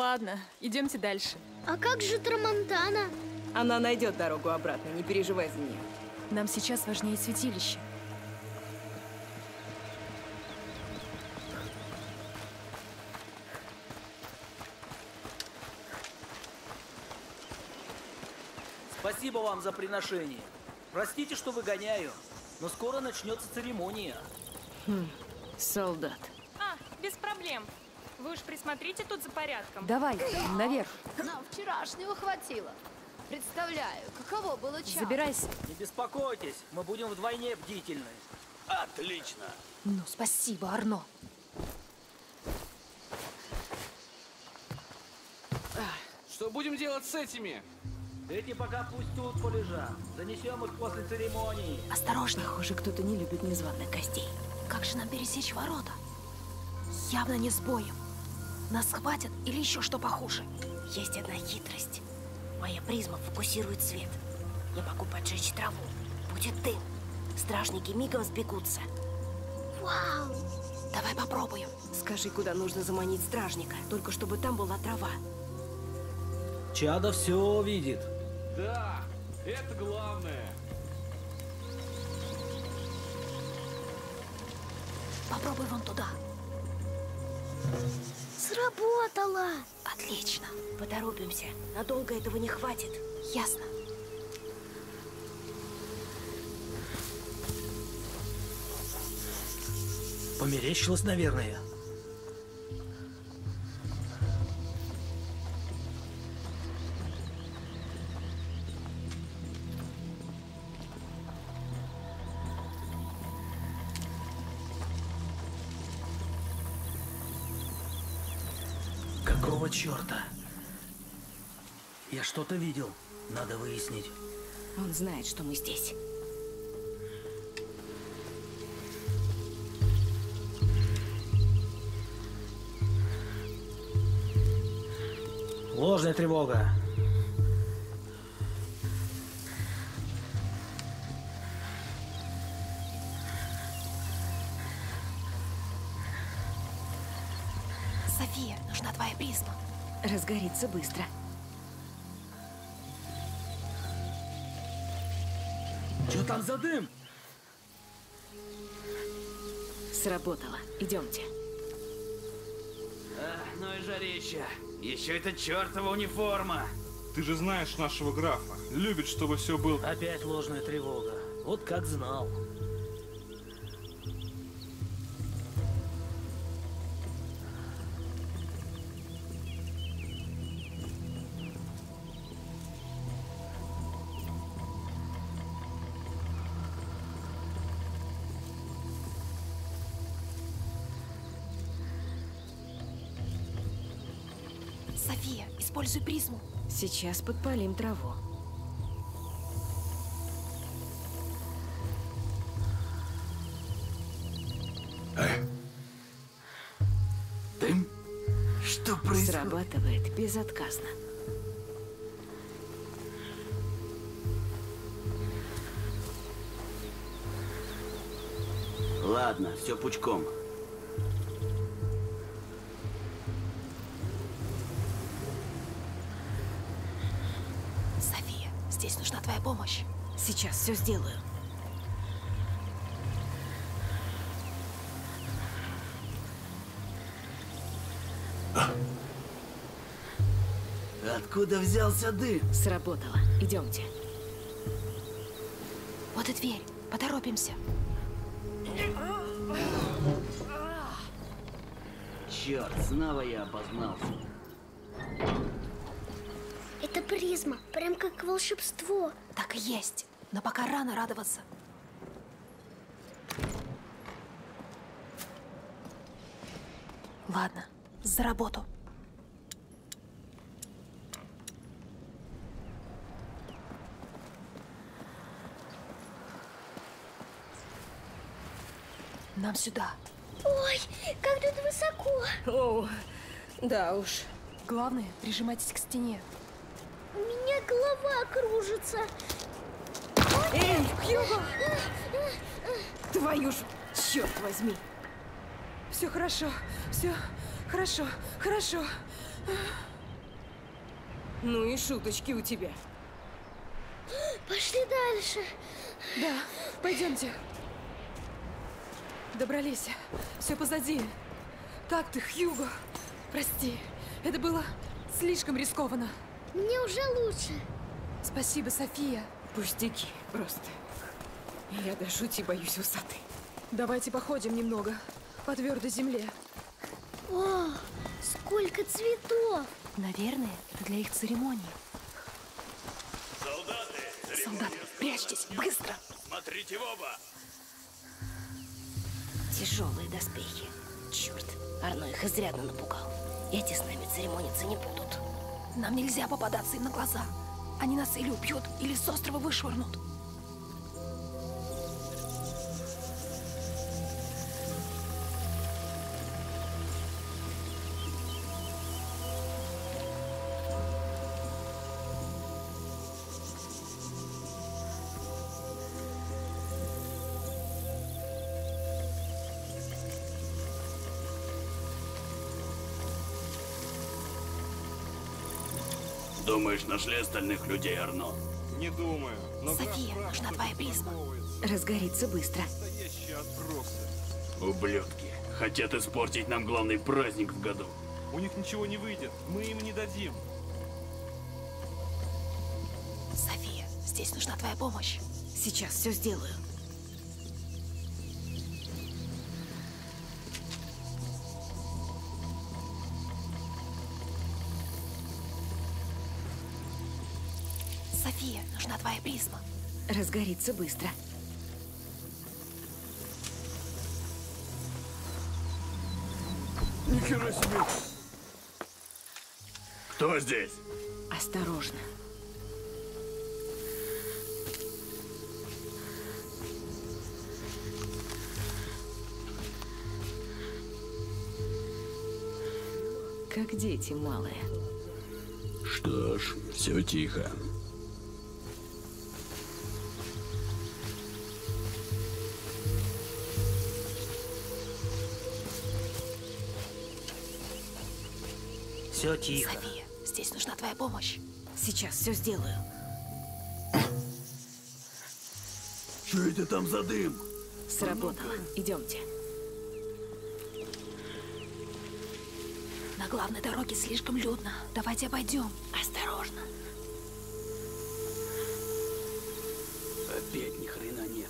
Speaker 9: ладно, идемте дальше.
Speaker 3: А как же Трамонтана?
Speaker 8: Она найдет дорогу обратно, не переживай за нее.
Speaker 1: Нам сейчас важнее святилище.
Speaker 6: Спасибо вам за приношение. Простите, что выгоняю, но скоро начнется церемония.
Speaker 8: Хм, солдат.
Speaker 16: А, без проблем. Вы уж присмотрите тут за порядком.
Speaker 1: Давай, наверх.
Speaker 17: Нам вчерашнего хватило. Представляю, каково было час.
Speaker 1: Забирайся.
Speaker 6: Не беспокойтесь, мы будем вдвойне бдительны.
Speaker 5: Отлично.
Speaker 1: Ну, спасибо, Арно.
Speaker 14: Что будем делать с этими?
Speaker 6: Эти пока пусть тут полежат. Занесем их после церемонии.
Speaker 12: Осторожно, похоже, кто-то не любит незваных гостей.
Speaker 1: Как же нам пересечь ворота? Явно не с боем. Нас схватят или еще что похуже.
Speaker 12: Есть одна хитрость. Моя призма фокусирует свет. Я могу поджечь траву. Будет дым. Стражники мигом сбегутся.
Speaker 3: Вау!
Speaker 12: Давай попробуем. Скажи, куда нужно заманить стражника, только чтобы там была трава.
Speaker 6: Чадо все видит.
Speaker 14: Да, это главное.
Speaker 1: Попробуй вон туда.
Speaker 3: Сработало!
Speaker 12: Отлично. Поторопимся. Надолго этого не хватит.
Speaker 1: Ясно.
Speaker 6: Померещилось, наверное. Какого черта? Я что-то видел. Надо выяснить.
Speaker 12: Он знает, что мы здесь.
Speaker 6: Ложная тревога.
Speaker 1: София, нужна твоя призма.
Speaker 12: Разгорится быстро.
Speaker 6: Что там за дым?
Speaker 12: Сработало. Идемте.
Speaker 5: Ах, ну и жарища. Еще эта чертова униформа.
Speaker 14: Ты же знаешь нашего графа. Любит, чтобы все было...
Speaker 6: Опять ложная тревога. Вот как знал.
Speaker 1: София, используй призму.
Speaker 12: Сейчас подпалим траву.
Speaker 5: Дым? Что происходит?
Speaker 12: Срабатывает безотказно.
Speaker 5: Ладно, все пучком.
Speaker 1: София, здесь нужна твоя помощь.
Speaker 12: Сейчас все сделаю.
Speaker 5: Откуда взялся дым?
Speaker 12: Сработало. Идемте.
Speaker 1: Вот и дверь. Поторопимся.
Speaker 5: Черт, снова я опознался.
Speaker 3: Это призма, прям как волшебство.
Speaker 1: Так и есть. Но пока рано радоваться. Ладно, за работу. Нам сюда.
Speaker 3: Ой, как тут высоко.
Speaker 8: О, да уж.
Speaker 1: Главное, прижимайтесь к стене.
Speaker 3: У меня голова кружится.
Speaker 8: Эй, Хьюго! Твою ж, черт возьми.
Speaker 10: Все хорошо, все хорошо, хорошо.
Speaker 8: Ну и шуточки у тебя.
Speaker 3: Пошли дальше.
Speaker 1: Да, пойдемте. Добрались. Все позади. Как ты, Хьюго? Прости, это было слишком рискованно.
Speaker 3: Мне уже лучше.
Speaker 1: Спасибо, София.
Speaker 8: Пустяки, просто. Я до жути боюсь высоты.
Speaker 1: Давайте походим немного по твердой земле.
Speaker 3: О, сколько цветов!
Speaker 1: Наверное, это для их церемонии.
Speaker 15: Солдаты!
Speaker 1: Солдаты, прячьтесь, быстро!
Speaker 15: Смотрите в оба!
Speaker 12: Тяжелые доспехи. Черт, Арно их изрядно напугал. Эти с нами церемониться не будут.
Speaker 1: Нам нельзя попадаться им на глаза. Они нас или убьют, или с острова вышвырнут.
Speaker 15: Думаешь, нашли остальных людей, Арно?
Speaker 14: Не думаю. Но
Speaker 12: София,
Speaker 14: граф
Speaker 12: нужна
Speaker 14: Прах
Speaker 12: твоя призма.
Speaker 14: подстраховывается.
Speaker 12: Разгорится быстро.
Speaker 14: Настоящие отбросы.
Speaker 15: Ублюдки. Хотят испортить нам главный праздник в году.
Speaker 14: У них ничего не выйдет. Мы им не дадим.
Speaker 1: София, здесь нужна твоя помощь.
Speaker 12: Сейчас все сделаю.
Speaker 1: София, нужна твоя призма.
Speaker 12: Разгорится быстро.
Speaker 15: Нихера себе! Кто здесь?
Speaker 12: Осторожно. Как дети малые.
Speaker 15: Что ж, все тихо.
Speaker 6: Все тихо.
Speaker 1: София, здесь нужна твоя помощь.
Speaker 12: Сейчас все сделаю.
Speaker 15: Что это там за дым?
Speaker 12: Сработало. Идемте.
Speaker 1: На главной дороге слишком людно. Давайте обойдем.
Speaker 12: Осторожно.
Speaker 15: Опять ни хрена нет.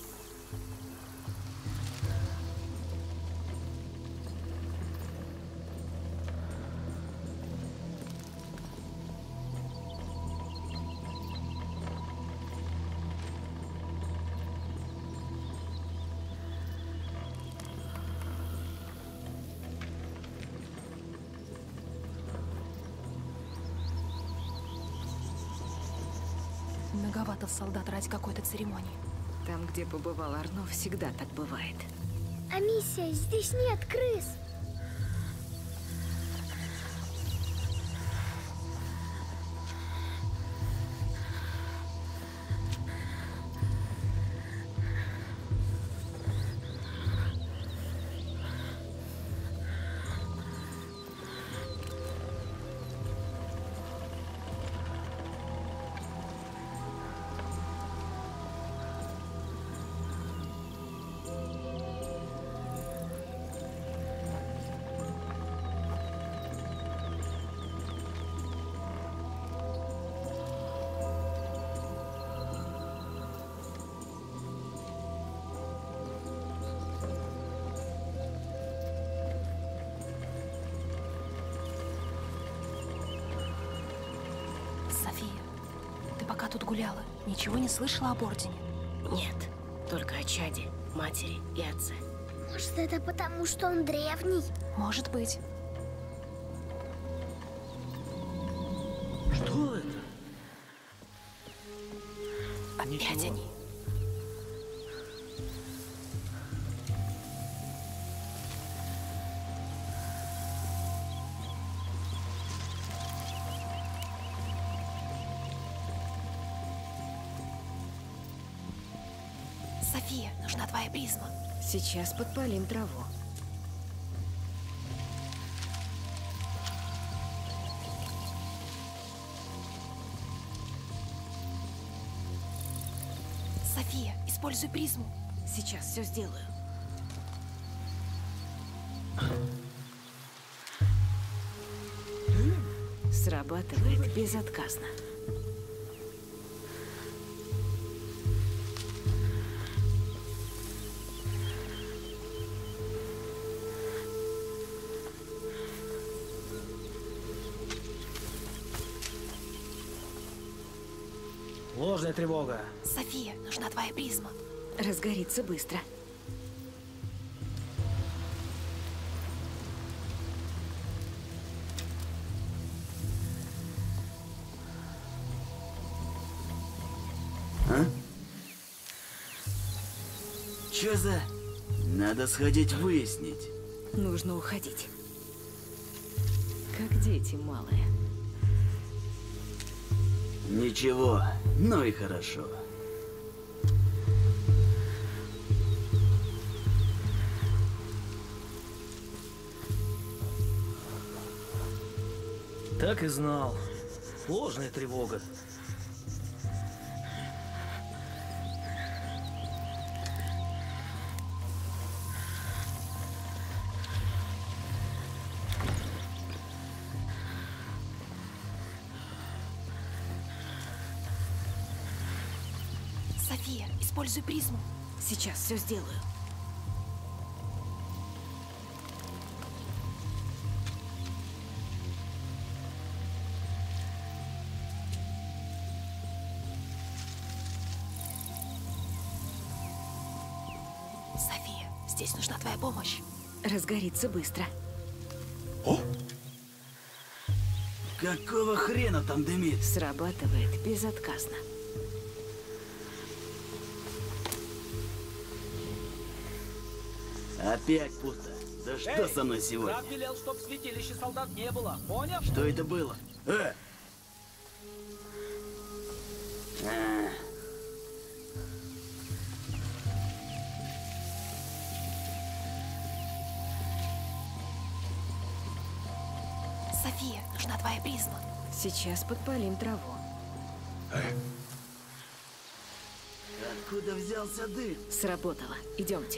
Speaker 1: Многовато солдат ради какой-то церемонии.
Speaker 12: Там, где побывал Арно, всегда так бывает.
Speaker 3: А миссия, здесь нет крыс.
Speaker 1: София, ты пока тут гуляла, ничего не слышала об Ордене?
Speaker 12: Нет, только о чаде, матери и отце.
Speaker 3: Может, это потому, что он древний?
Speaker 1: Может быть.
Speaker 6: Что это?
Speaker 1: Опять
Speaker 6: Ничего.
Speaker 1: они. София, нужна твоя призма.
Speaker 12: Сейчас подпалим траву. София, используй призму. Сейчас все сделаю. Срабатывает безотказно.
Speaker 6: Ложная тревога.
Speaker 12: София, нужна твоя призма. Разгорится быстро.
Speaker 4: А? Чё за... Надо сходить выяснить.
Speaker 12: Нужно уходить. Как дети малые.
Speaker 4: Ничего, ну и хорошо.
Speaker 6: Так и знал. Ложная тревога.
Speaker 12: София, используй призму. Сейчас все сделаю. София, здесь нужна твоя помощь. Разгорится быстро.
Speaker 4: О! Какого хрена там дымит?
Speaker 12: Срабатывает безотказно.
Speaker 4: Опять пусто. Да что
Speaker 6: Эй,
Speaker 4: со мной сегодня?
Speaker 6: Граф велел, чтоб в святилище солдат не было. Понял?
Speaker 4: Что это было? Э! А.
Speaker 12: София, нужна твоя призма. Сейчас подпалим траву.
Speaker 4: Откуда взялся дым?
Speaker 12: Сработало. Идемте.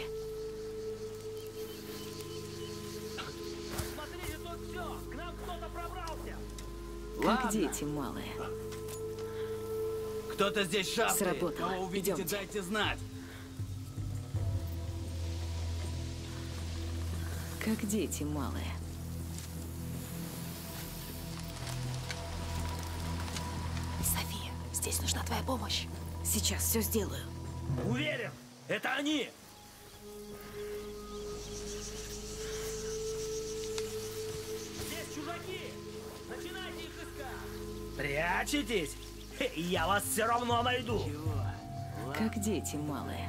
Speaker 6: Смотрите, тут все. К нам кто-то пробрался.
Speaker 12: Как дети малые.
Speaker 4: Кто-то здесь шастает.
Speaker 12: Сработало.
Speaker 4: Кого увидите,
Speaker 12: Идемте.
Speaker 4: дайте знать.
Speaker 12: Как дети малые. София, здесь нужна твоя помощь. Сейчас все сделаю.
Speaker 6: Уверен, это они. Здесь чужаки. Начинайте их искать. Прячетесь? Хе, я вас все равно найду.
Speaker 12: Как дети малые.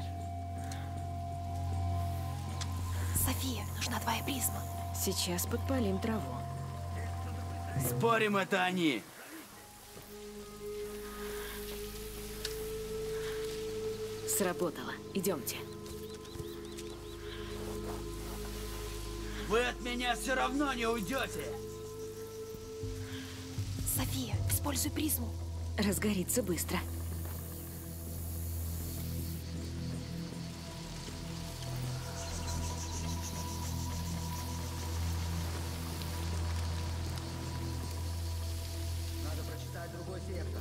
Speaker 12: София, нужна твоя призма. Сейчас подпалим траву.
Speaker 4: Спорим, это они.
Speaker 12: Сработало. Идемте.
Speaker 4: Вы от меня все равно не уйдете.
Speaker 12: София, используй призму. Разгорится быстро.
Speaker 6: Надо прочитать другой сектор.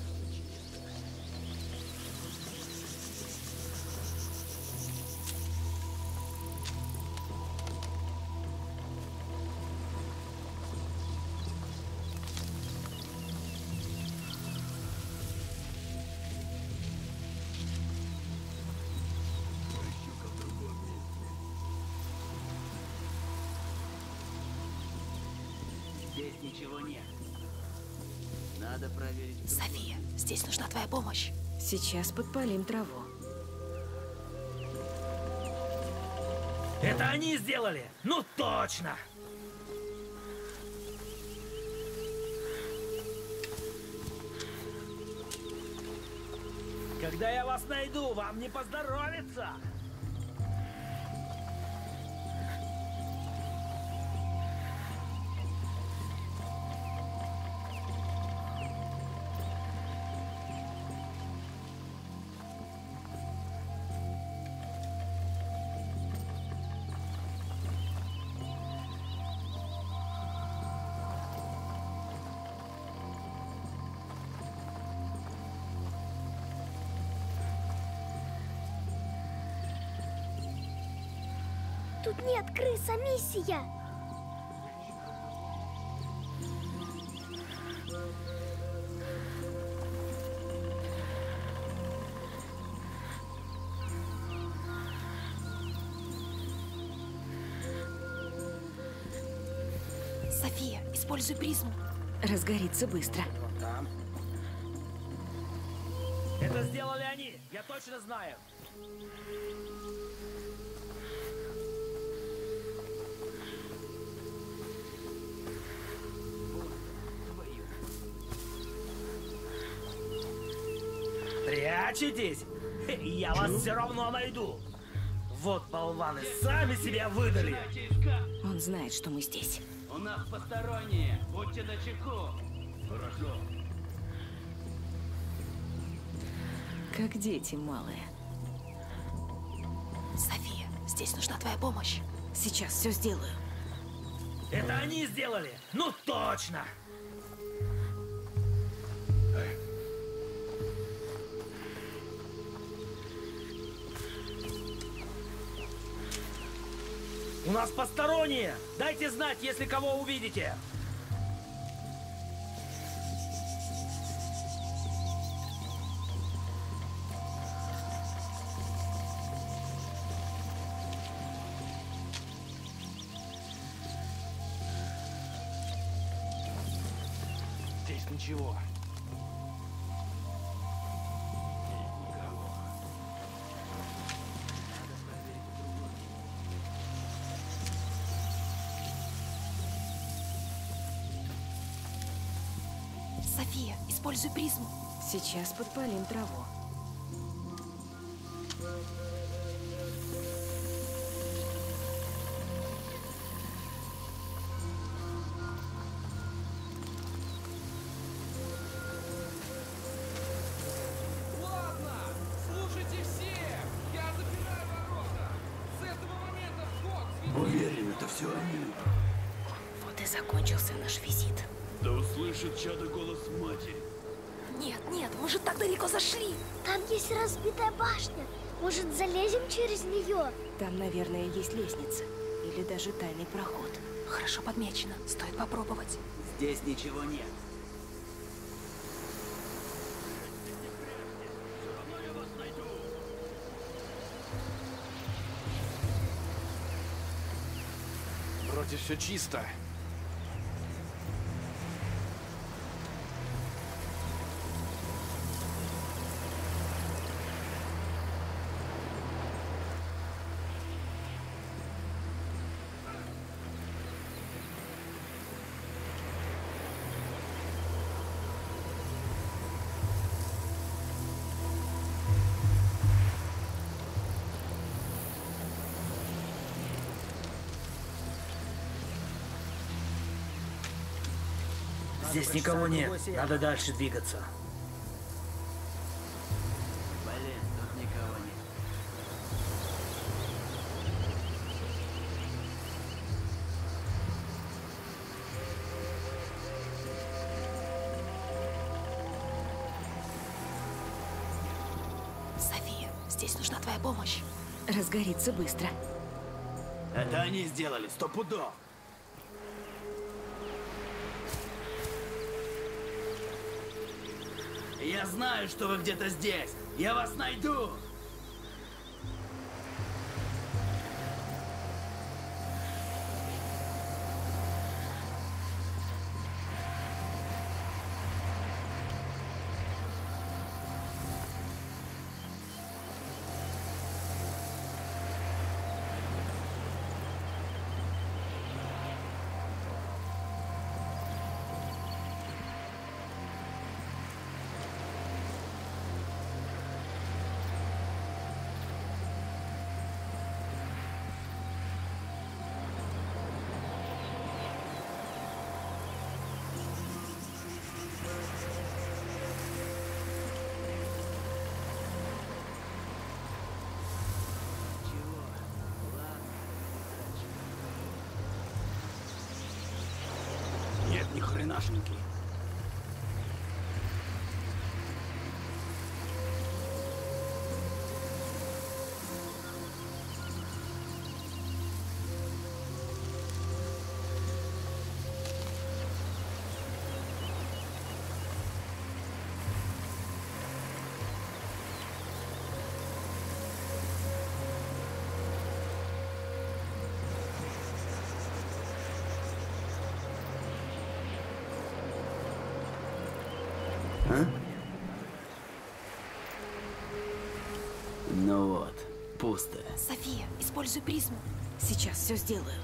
Speaker 4: Здесь ничего нет. Надо проверить.
Speaker 12: София, здесь нужна твоя помощь. Сейчас подпалим траву.
Speaker 6: Это они сделали? Ну точно! Когда я вас найду, вам не поздоровится!
Speaker 3: Тут нет крыс, а миссия.
Speaker 1: София, используй призму.
Speaker 12: Разгорится быстро.
Speaker 6: Там. Это сделали они, я точно знаю. Прячетесь? Я вас все равно найду. Вот болваны, сами себя выдали.
Speaker 12: Он знает, что мы здесь.
Speaker 13: У нас посторонние, будьте начеку. Хорошо.
Speaker 12: Как дети малые.
Speaker 1: София, здесь нужна твоя помощь.
Speaker 12: Сейчас все сделаю.
Speaker 6: Это они сделали? Ну точно! У нас посторонние! Дайте знать, если кого увидите!
Speaker 13: Здесь ничего.
Speaker 1: София, используй призму.
Speaker 12: Сейчас подпалим траву.
Speaker 18: Ладно, слушайте все! Я запираю ворота! С этого момента вход...
Speaker 15: Уверен, это все они.
Speaker 12: Вот и закончился наш визит.
Speaker 15: Да услышит чадо голос матери.
Speaker 1: Нет, нет, мы же так далеко зашли.
Speaker 3: Там есть разбитая башня. Может, залезем через нее?
Speaker 12: Там, наверное, есть лестница. Или даже тайный проход.
Speaker 1: Хорошо подмечено. Стоит попробовать.
Speaker 5: Здесь ничего нет.
Speaker 15: Вроде все чисто.
Speaker 6: Здесь никого нет, надо дальше двигаться.
Speaker 5: Блин, тут никого нет.
Speaker 1: София, здесь нужна твоя помощь.
Speaker 12: Разгорится быстро.
Speaker 5: Это они сделали, сто пудов. Я знаю, что вы где-то здесь. Я вас найду.
Speaker 15: Нет, ни хренашеньки.
Speaker 4: Ну вот, пусто.
Speaker 12: София, используй призму. Сейчас все сделаю.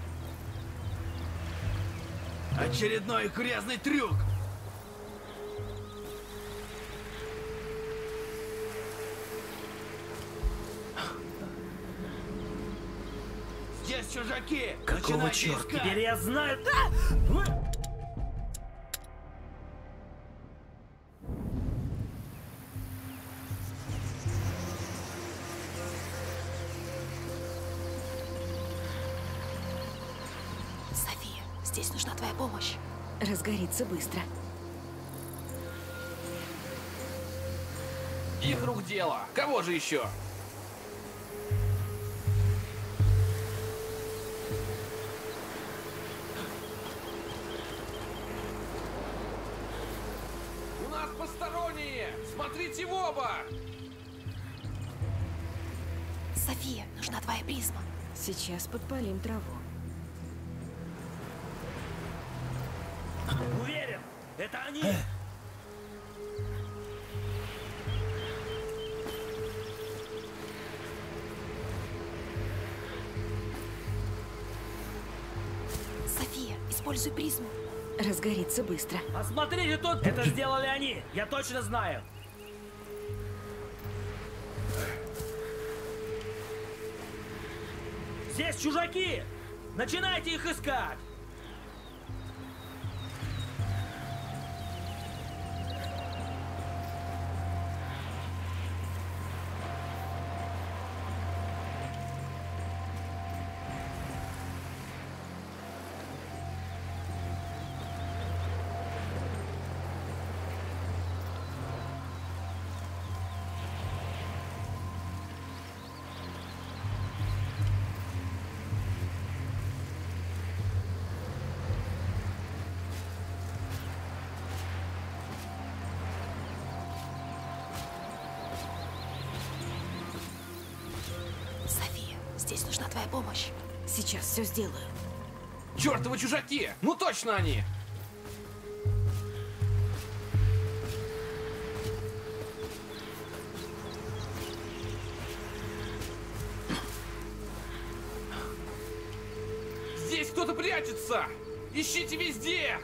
Speaker 15: Очередной грязный трюк! Здесь чужаки!
Speaker 6: Какого
Speaker 15: Начинайте
Speaker 6: черта?
Speaker 15: искать!
Speaker 6: Теперь я знаю...
Speaker 12: София, здесь нужна твоя помощь. Разгорится быстро.
Speaker 18: Их рук дело. Кого же еще? У нас посторонние! Смотрите в оба!
Speaker 12: София, нужна твоя призма.
Speaker 8: Сейчас подпалим траву.
Speaker 6: Уверен, это они!
Speaker 12: София, используй призму. Разгорится быстро.
Speaker 6: Посмотрите тут! Это сделали они! Я точно знаю! Здесь чужаки! Начинайте их искать!
Speaker 12: София, здесь нужна твоя помощь. Сейчас все сделаю.
Speaker 18: Чертовы чужаки! Ну точно они! Здесь кто-то прячется! Ищите везде!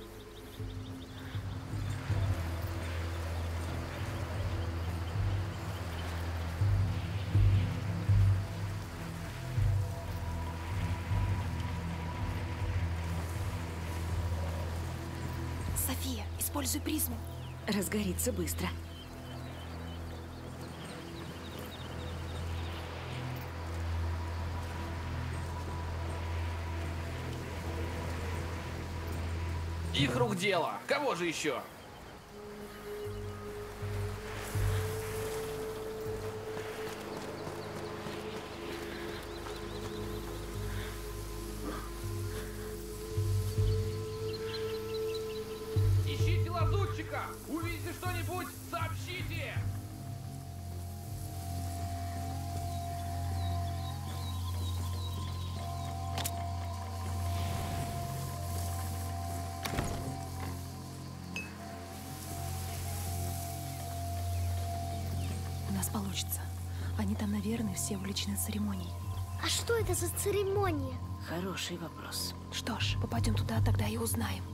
Speaker 12: София, используй призму. Разгорится быстро.
Speaker 18: Их рук дело. Кого же еще? Ищите лазутчика! Увидите что-нибудь, сообщите!
Speaker 1: У нас получится. Они там, наверное, все увлечены церемонией.
Speaker 3: А что это за церемония?
Speaker 12: Хороший вопрос.
Speaker 1: Что ж, попадем туда, тогда и узнаем.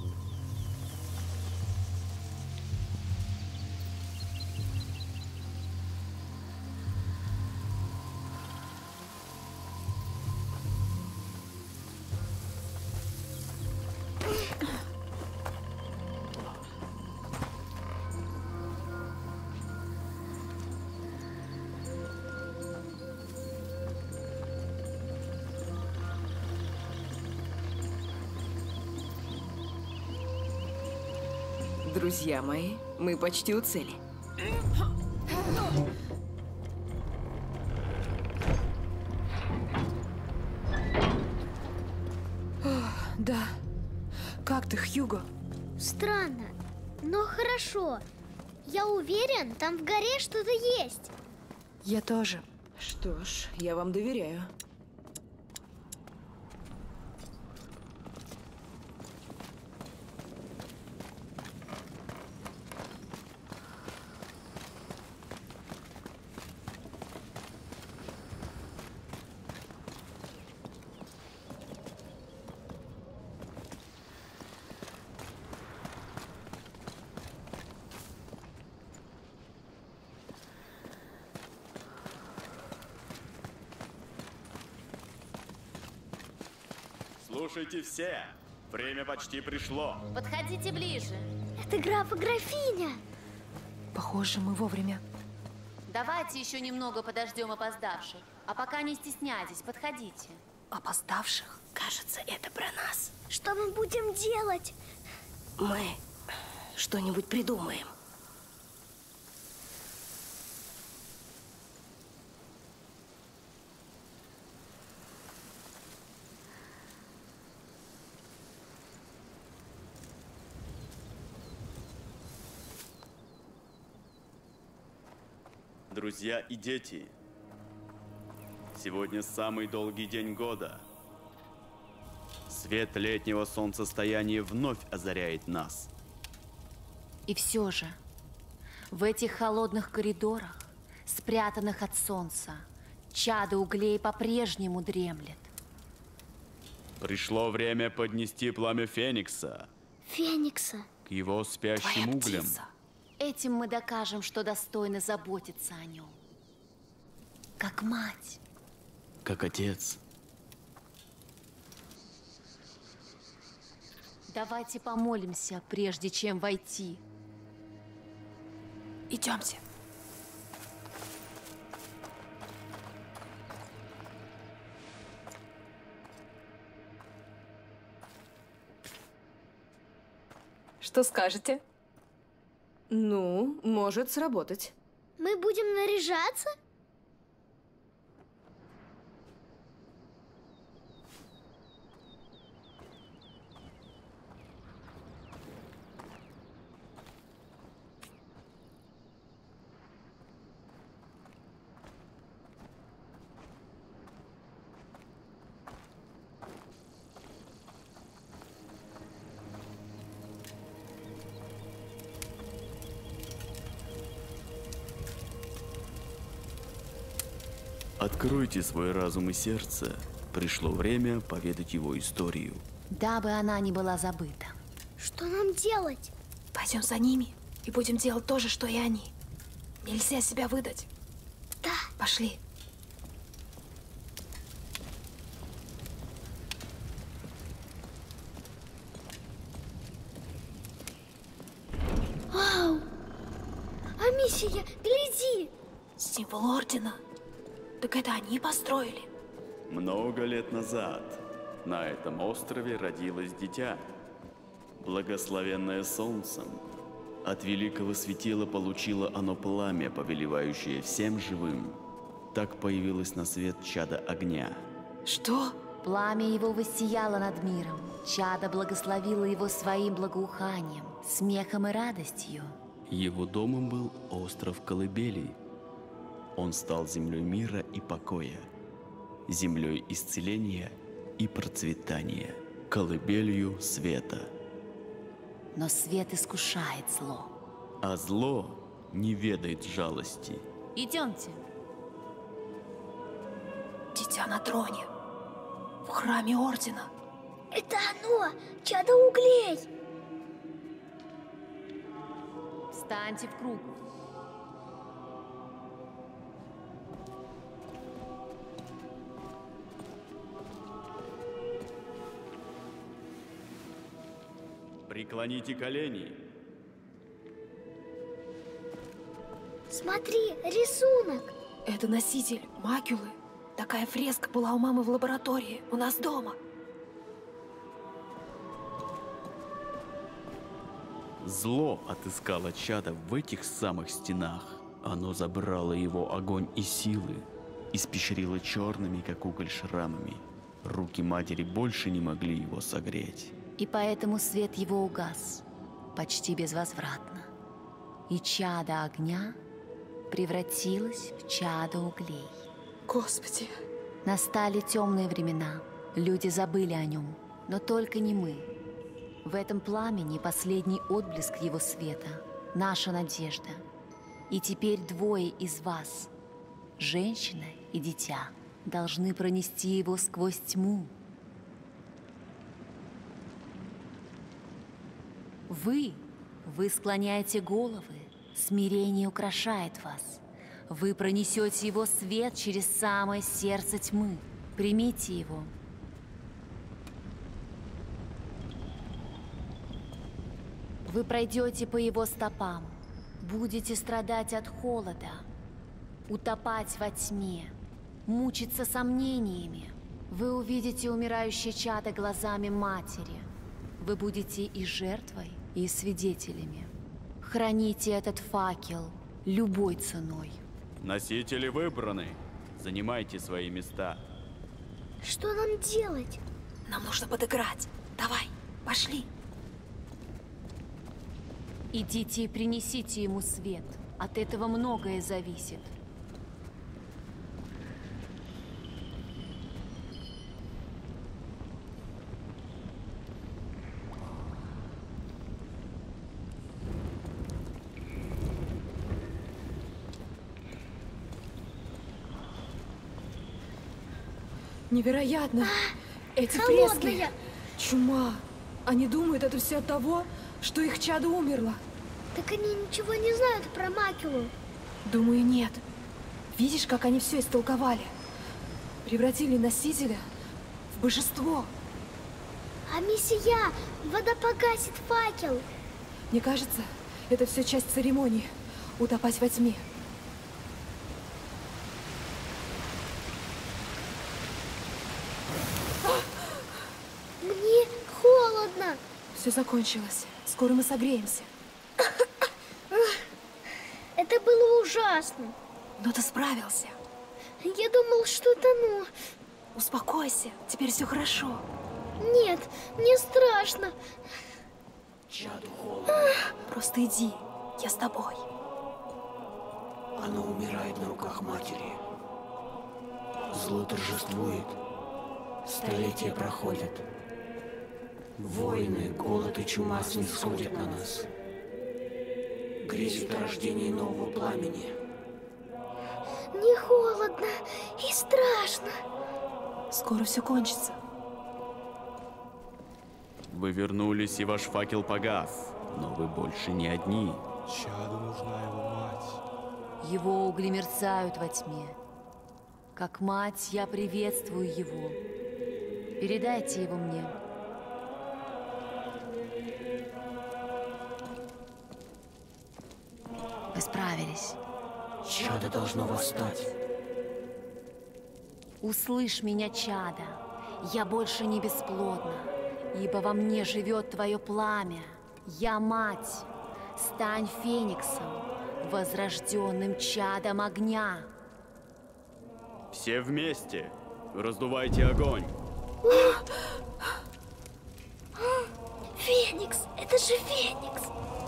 Speaker 8: Друзья мои, мы почти у цели.
Speaker 1: Да. Как ты, Хьюго?
Speaker 3: Странно, но хорошо. Я уверен, там в горе что-то есть.
Speaker 1: Я тоже.
Speaker 8: Что ж, я вам доверяю.
Speaker 15: Слушайте все. Время почти пришло.
Speaker 2: Подходите ближе.
Speaker 3: Это граф и графиня.
Speaker 1: Похоже, мы вовремя.
Speaker 2: Давайте еще немного подождем опоздавших. А пока не стесняйтесь, подходите.
Speaker 1: Опоздавших?
Speaker 12: Кажется, это про нас.
Speaker 3: Что мы будем делать?
Speaker 12: Мы что-нибудь придумаем.
Speaker 15: Друзья и дети, сегодня самый долгий день года. Свет летнего солнцестояния вновь озаряет нас.
Speaker 2: И все же, в этих холодных коридорах, спрятанных от солнца, чадо углей по-прежнему дремлет.
Speaker 15: Пришло время поднести пламя Феникса.
Speaker 3: Феникса?
Speaker 15: К его спящим углям.
Speaker 2: Этим мы докажем, что достойно заботиться о нем. Как мать.
Speaker 4: Как отец.
Speaker 2: Давайте помолимся, прежде чем войти.
Speaker 1: Идемте.
Speaker 9: Что скажете?
Speaker 8: Ну, может сработать.
Speaker 3: Мы будем наряжаться?
Speaker 4: Откройте свой разум и сердце. Пришло время поведать его историю.
Speaker 2: Дабы она не была забыта.
Speaker 3: Что нам делать?
Speaker 1: Пойдем за ними и будем делать то же, что и они. Нельзя себя выдать.
Speaker 3: Да.
Speaker 1: Пошли.
Speaker 3: Вау! Амисия, гляди!
Speaker 1: Символ Ордена. Так это они построили?
Speaker 15: Много лет назад на этом острове родилось дитя,
Speaker 4: Благословенное солнцем. От великого светила получило оно пламя, повелевающее всем живым. Так появилось на свет чадо огня.
Speaker 1: Что?
Speaker 2: Пламя его воссияло над миром. Чадо благословило его своим благоуханием, смехом и радостью.
Speaker 4: Его домом был остров Колыбелей. Он стал землей мира и покоя, землей исцеления и процветания, колыбелью света.
Speaker 2: Но свет искушает зло.
Speaker 4: А зло не ведает жалости.
Speaker 2: Идемте.
Speaker 1: Дитя на троне. В храме Ордена.
Speaker 3: Это оно! Чадо углей!
Speaker 2: Встаньте в круг.
Speaker 15: преклоните колени.
Speaker 3: Смотри, рисунок.
Speaker 1: Это носитель макулы. Такая фреска была у мамы в лаборатории, у нас дома.
Speaker 4: Зло отыскало чадо в этих самых стенах. Оно забрало его огонь и силы, испещрило черными, как уголь, шрамами. Руки матери больше не могли его согреть.
Speaker 2: И поэтому свет его угас, почти безвозвратно. И чадо огня превратилось в чадо углей.
Speaker 1: Господи!
Speaker 2: Настали темные времена. Люди забыли о нем, но только не мы. В этом пламени последний отблеск его света, наша надежда. И теперь двое из вас, женщина и дитя, должны пронести его сквозь тьму. Вы, вы склоняете головы, смирение украшает вас. Вы пронесете его свет через самое сердце тьмы. Примите его. Вы пройдете по его стопам, будете страдать от холода, утопать во тьме, мучиться сомнениями. Вы увидите умирающее чадо глазами матери. Вы будете и жертвой, и свидетелями. Храните этот факел любой ценой.
Speaker 4: Носители выбраны. Занимайте свои места.
Speaker 3: Что нам делать?
Speaker 12: Нам нужно подыграть. Давай, пошли.
Speaker 2: Идите и принесите ему свет. От этого многое зависит.
Speaker 1: Невероятно! Эти
Speaker 3: холодная.
Speaker 1: фрески! Чума! Они думают, это все от того, что их чадо умерло.
Speaker 3: Так они ничего не знают про Макелу.
Speaker 1: Думаю, нет. Видишь, как они все истолковали? Превратили носителя в божество.
Speaker 3: А мессия, вода погасит факел.
Speaker 1: Мне кажется, это все часть церемонии. Утопать во тьме.
Speaker 3: Мне холодно.
Speaker 1: Все закончилось. Скоро мы согреемся.
Speaker 3: Это было ужасно.
Speaker 1: Но ты справился.
Speaker 3: Я думал, что тону.
Speaker 1: Успокойся. Теперь все хорошо.
Speaker 3: Нет, мне страшно.
Speaker 11: Чаду холодно.
Speaker 1: Просто иди. Я с тобой.
Speaker 11: Оно умирает на руках матери. Зло торжествует. Столетия проходят. Войны, голод и чума снисходят на нас. Грезит о рождении нового пламени.
Speaker 3: Мне холодно и страшно.
Speaker 1: Скоро все кончится.
Speaker 4: Вы вернулись, и ваш факел погас. Но вы больше не одни.
Speaker 14: Чаду нужна его мать.
Speaker 2: Его угли мерцают во тьме. Как мать, я приветствую его. Передайте его мне. Вы справились.
Speaker 11: Чадо должно восстать.
Speaker 2: Услышь меня, чадо. Я больше не бесплодна, ибо во мне живет твое пламя. Я мать. Стань фениксом, возрожденным чадом огня.
Speaker 4: Все вместе. Раздувайте огонь.
Speaker 3: Феникс! Это же Феникс!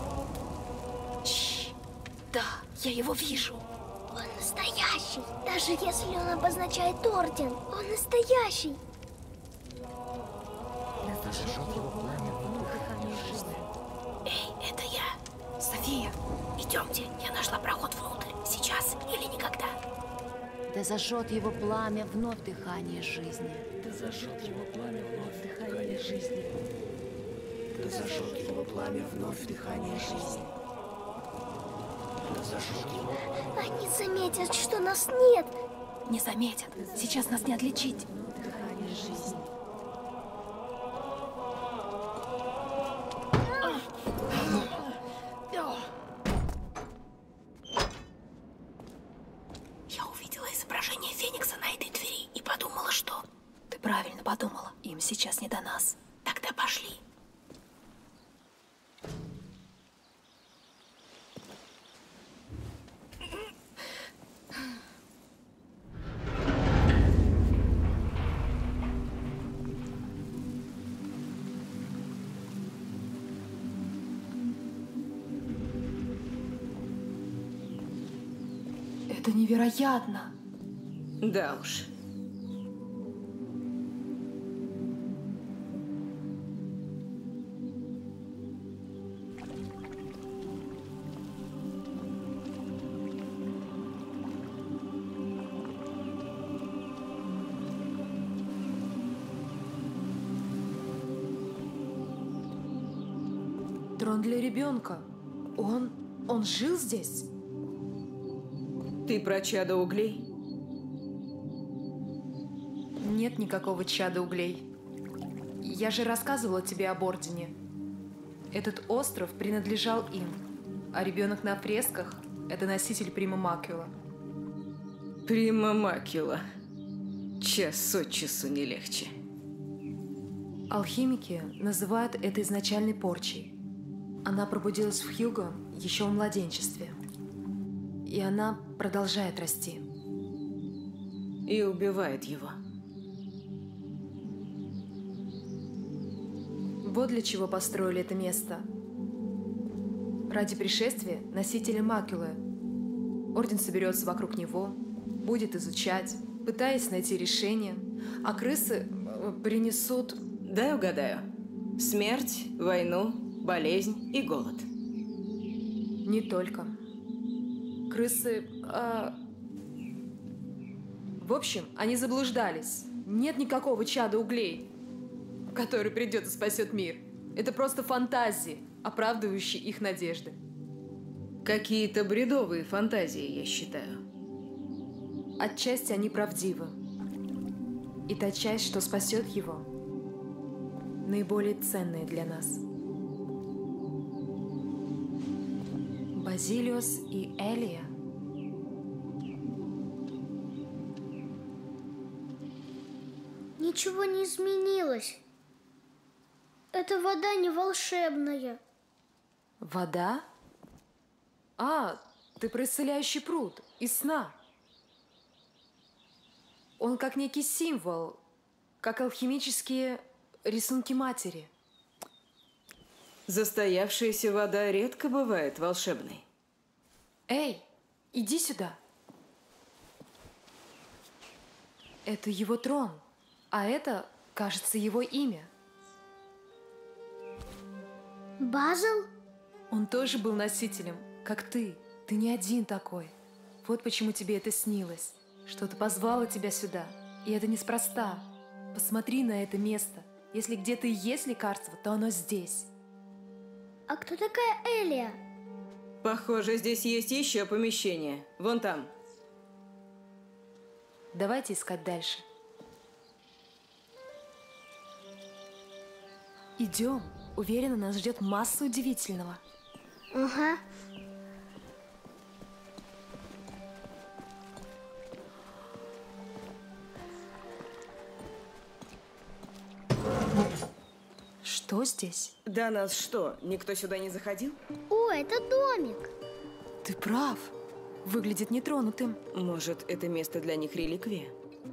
Speaker 12: Чш. Да, я его вижу.
Speaker 3: Он настоящий. Даже если он обозначает орден, он настоящий.
Speaker 12: Эй, это я. София, идемте. Я нашла проход внутрь. Сейчас или никогда.
Speaker 2: Да зажжет его пламя вновь дыхание жизни.
Speaker 11: Да зажжет его пламя вновь дыхание жизни. Да зажжет его пламя вновь дыхание жизни. Да зажжет его пламя.
Speaker 3: Они заметят, что нас нет.
Speaker 1: Не заметят. Сейчас нас не отличить.
Speaker 11: Дыхание жизни.
Speaker 12: Я увидела изображение Феникса на этой двери и подумала, что...
Speaker 1: Ты правильно подумала. Им сейчас не до нас.
Speaker 12: Тогда пошли.
Speaker 1: Это невероятно.
Speaker 8: Да уж.
Speaker 1: Трон для ребенка. Он... он жил здесь?
Speaker 8: Ты про чадо углей?
Speaker 1: Нет никакого чада углей. Я же рассказывала тебе об Ордене. Этот остров принадлежал им, а ребенок на фресках – это носитель Прима Макула.
Speaker 8: Прима Макула. Час от часу не легче.
Speaker 1: Алхимики называют это изначальной порчей. Она пробудилась в Хьюго еще в младенчестве. И она продолжает расти.
Speaker 8: И убивает его.
Speaker 1: Вот для чего построили это место. Ради пришествия носителя Макулы. Орден соберется вокруг него, будет изучать, пытаясь найти решение, а крысы принесут...
Speaker 8: Дай угадаю. Смерть, войну, болезнь и голод.
Speaker 1: Не только. Крысы... А... В общем, они заблуждались. Нет никакого чада углей, который придет и спасет мир. Это просто фантазии, оправдывающие их надежды.
Speaker 8: Какие-то бредовые фантазии, я считаю.
Speaker 1: Отчасти они правдивы. И та часть, что спасет его, наиболее ценная для нас. Базилиос и Элия.
Speaker 3: Ничего не изменилось. Эта вода не волшебная.
Speaker 1: Вода? А, ты про исцеляющий пруд из сна. Он как некий символ, как алхимические рисунки матери.
Speaker 8: Застоявшаяся вода редко бывает волшебной.
Speaker 1: Эй, иди сюда. Это его трон, а это, кажется, его имя.
Speaker 3: Базил?
Speaker 1: Он тоже был носителем, как ты. Ты не один такой. Вот почему тебе это снилось. Что-то позвало тебя сюда. И это неспроста. Посмотри на это место. Если где-то и есть лекарство, то оно здесь.
Speaker 3: А кто такая Элия?
Speaker 8: Похоже, здесь есть еще помещение. Вон там.
Speaker 1: Давайте искать дальше. Идем. Уверена, нас ждет масса удивительного.
Speaker 3: Ага.
Speaker 1: Что здесь?
Speaker 8: До нас что, никто сюда не заходил?
Speaker 3: О, это домик.
Speaker 1: Ты прав. Выглядит нетронутым.
Speaker 8: Может, это место для них реликвия?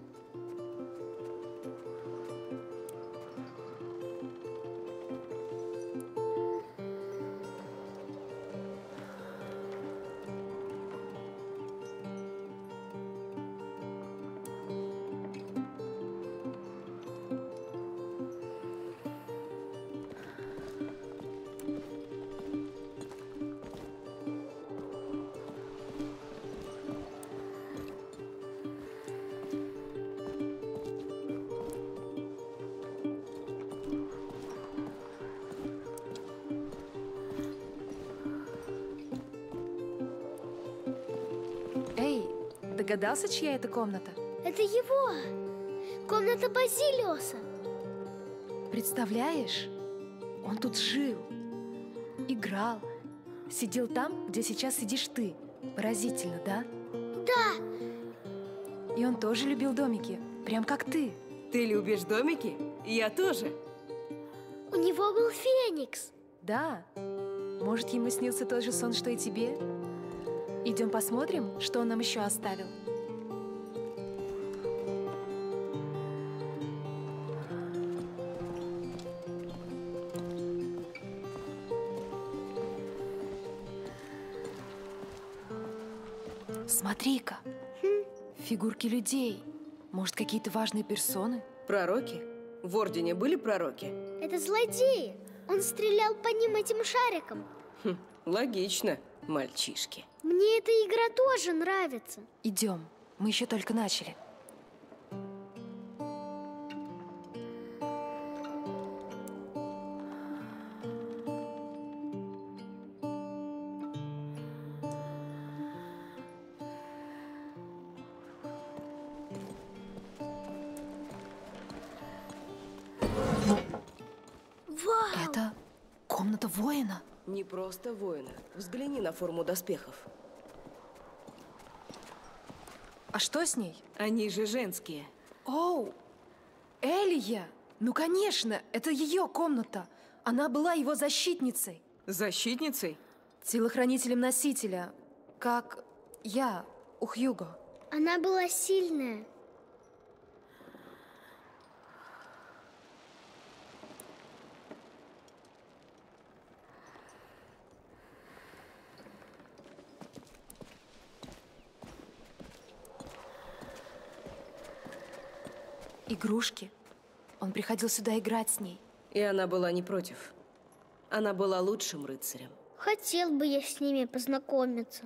Speaker 1: Догадался, чья это комната?
Speaker 3: Это его! Комната Базилиоса!
Speaker 1: Представляешь? Он тут жил, играл, сидел там, где сейчас сидишь ты. Поразительно, да?
Speaker 3: Да!
Speaker 1: И он тоже любил домики, прям как ты.
Speaker 8: Ты любишь домики? Я тоже.
Speaker 3: У него был феникс.
Speaker 1: Да. Может, ему снился тот же сон, что и тебе? Идем посмотрим, что он нам еще оставил. Смотри-ка.
Speaker 3: Хм.
Speaker 1: Фигурки людей. Может, какие-то важные персоны?
Speaker 8: Пророки? В Ордене были пророки?
Speaker 3: Это злодеи. Он стрелял по ним этим шариком.
Speaker 8: Хм, логично, мальчишки.
Speaker 3: Мне эта игра тоже нравится.
Speaker 1: Идем. Мы еще только начали. Воина?
Speaker 8: Не просто воина. Взгляни на форму доспехов.
Speaker 1: А что с ней?
Speaker 8: Они же женские.
Speaker 1: Оу, Элия! Ну, конечно, это ее комната. Она была его защитницей.
Speaker 8: Защитницей?
Speaker 1: Телохранителем носителя, как я у Хьюго.
Speaker 3: Она была сильная.
Speaker 1: Игрушки. Он приходил сюда играть с ней.
Speaker 8: И она была не против. Она была лучшим рыцарем.
Speaker 3: Хотел бы я с ними познакомиться.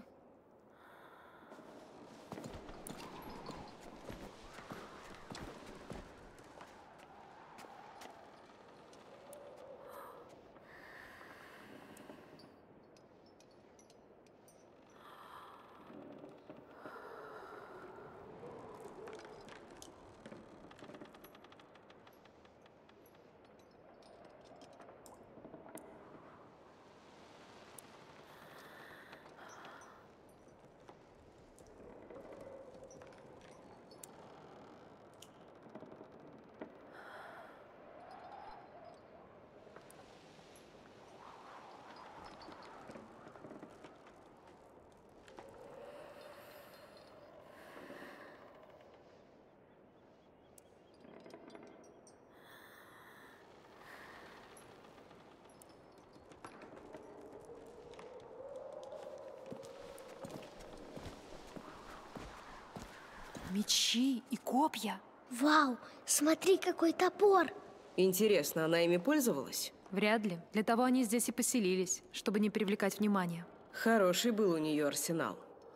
Speaker 1: Мечи и копья.
Speaker 3: Вау, смотри, какой топор.
Speaker 8: Интересно, она ими пользовалась?
Speaker 1: Вряд ли. Для того они здесь и поселились, чтобы не привлекать внимания.
Speaker 8: Хороший был у нее арсенал.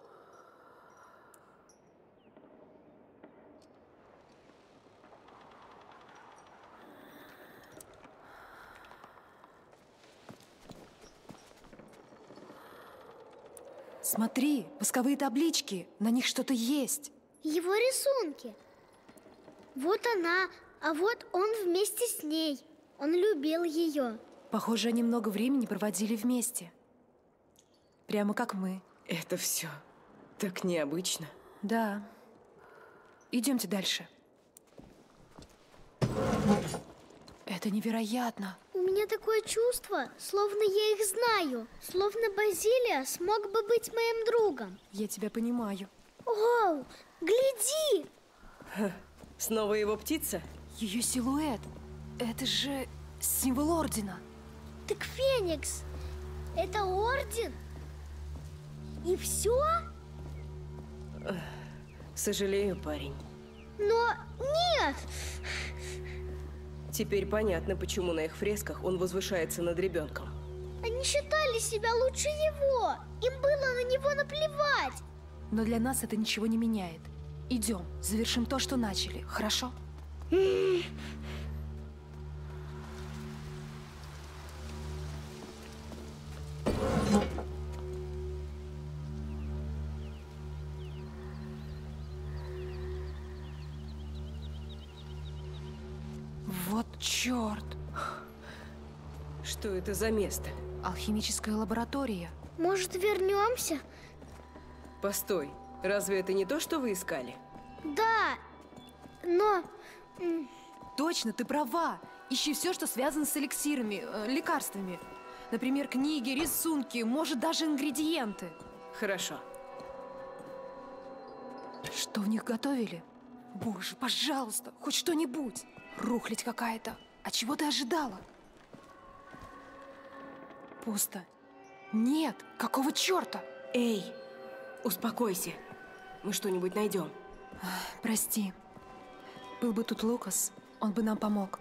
Speaker 1: Смотри, восковые таблички, на них что-то есть.
Speaker 3: Его рисунки. Вот она, а вот он вместе с ней. Он любил ее.
Speaker 1: Похоже, они много времени проводили вместе. Прямо как мы.
Speaker 8: Это все так необычно.
Speaker 1: Да. Идемте дальше. Это невероятно.
Speaker 3: У меня такое чувство, словно я их знаю. Словно Базилия смог бы быть моим другом.
Speaker 1: Я тебя понимаю.
Speaker 3: Оу, гляди!
Speaker 8: Ха, снова его птица?
Speaker 1: Ее силуэт. Это же символ ордена.
Speaker 3: Так Феникс, это орден? И все?
Speaker 8: Сожалею, парень.
Speaker 3: Но нет!
Speaker 8: Теперь понятно, почему на их фресках он возвышается над ребенком.
Speaker 3: Они считали себя лучше его. Им было на него наплевать.
Speaker 1: Но для нас это ничего не меняет. Идем, завершим то, что начали, хорошо? Вот черт!
Speaker 8: Что это за место?
Speaker 1: Алхимическая лаборатория.
Speaker 3: Может, вернемся?
Speaker 8: Постой, разве это не то, что вы искали?
Speaker 3: Да, но...
Speaker 1: Точно, ты права. Ищи все, что связано с эликсирами, э, лекарствами. Например, книги, рисунки, может, даже ингредиенты.
Speaker 8: Хорошо.
Speaker 1: Что в них готовили? Боже, пожалуйста, хоть что-нибудь. Рухлядь какая-то. А чего ты ожидала? Пусто. Нет, какого черта?
Speaker 8: Эй, успокойся. Мы что-нибудь найдем.
Speaker 1: Прости. Был бы тут Лукас, он бы нам помог.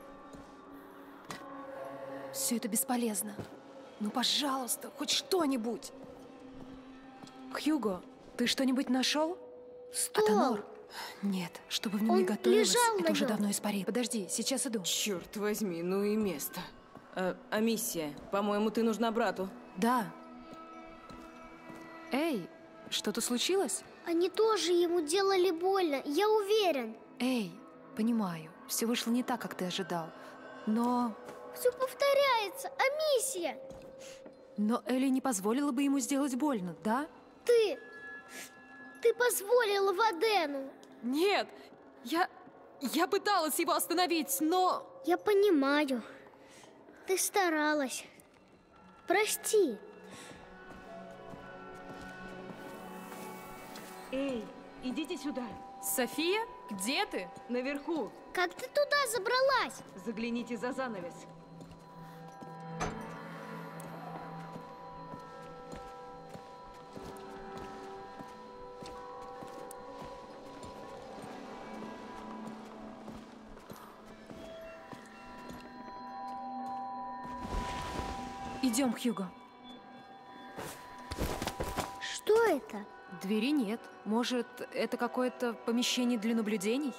Speaker 1: Все это бесполезно. Ну, пожалуйста, хоть что-нибудь. Хьюго, ты что-нибудь нашел?
Speaker 3: Стол.
Speaker 1: Атонор? Нет, чтобы в нем
Speaker 3: Он
Speaker 1: не готовилось,
Speaker 3: лежал
Speaker 1: это
Speaker 3: на
Speaker 1: уже
Speaker 3: нем.
Speaker 1: давно испарилось. Подожди, сейчас иду.
Speaker 8: Черт возьми, ну и место. А, а миссия? По-моему, ты нужна брату.
Speaker 1: Да. Эй, что-то случилось?
Speaker 3: Они тоже ему делали больно, я уверен.
Speaker 1: Эй, понимаю, все вышло не так, как ты ожидал. Но
Speaker 3: Все повторяется, а миссия?
Speaker 1: Но Элли не позволила бы ему сделать больно, да?
Speaker 3: Ты... Ты позволила Вадену.
Speaker 1: Нет, я... Я пыталась его остановить, но...
Speaker 3: Я понимаю. Ты старалась. Прости.
Speaker 8: Эй, идите сюда.
Speaker 1: София, где ты?
Speaker 8: Наверху.
Speaker 3: Как ты туда забралась?
Speaker 8: Загляните за занавес.
Speaker 1: Идем, Хьюго.
Speaker 3: Что это?
Speaker 1: Двери нет. Может, это какое-то помещение для наблюдений?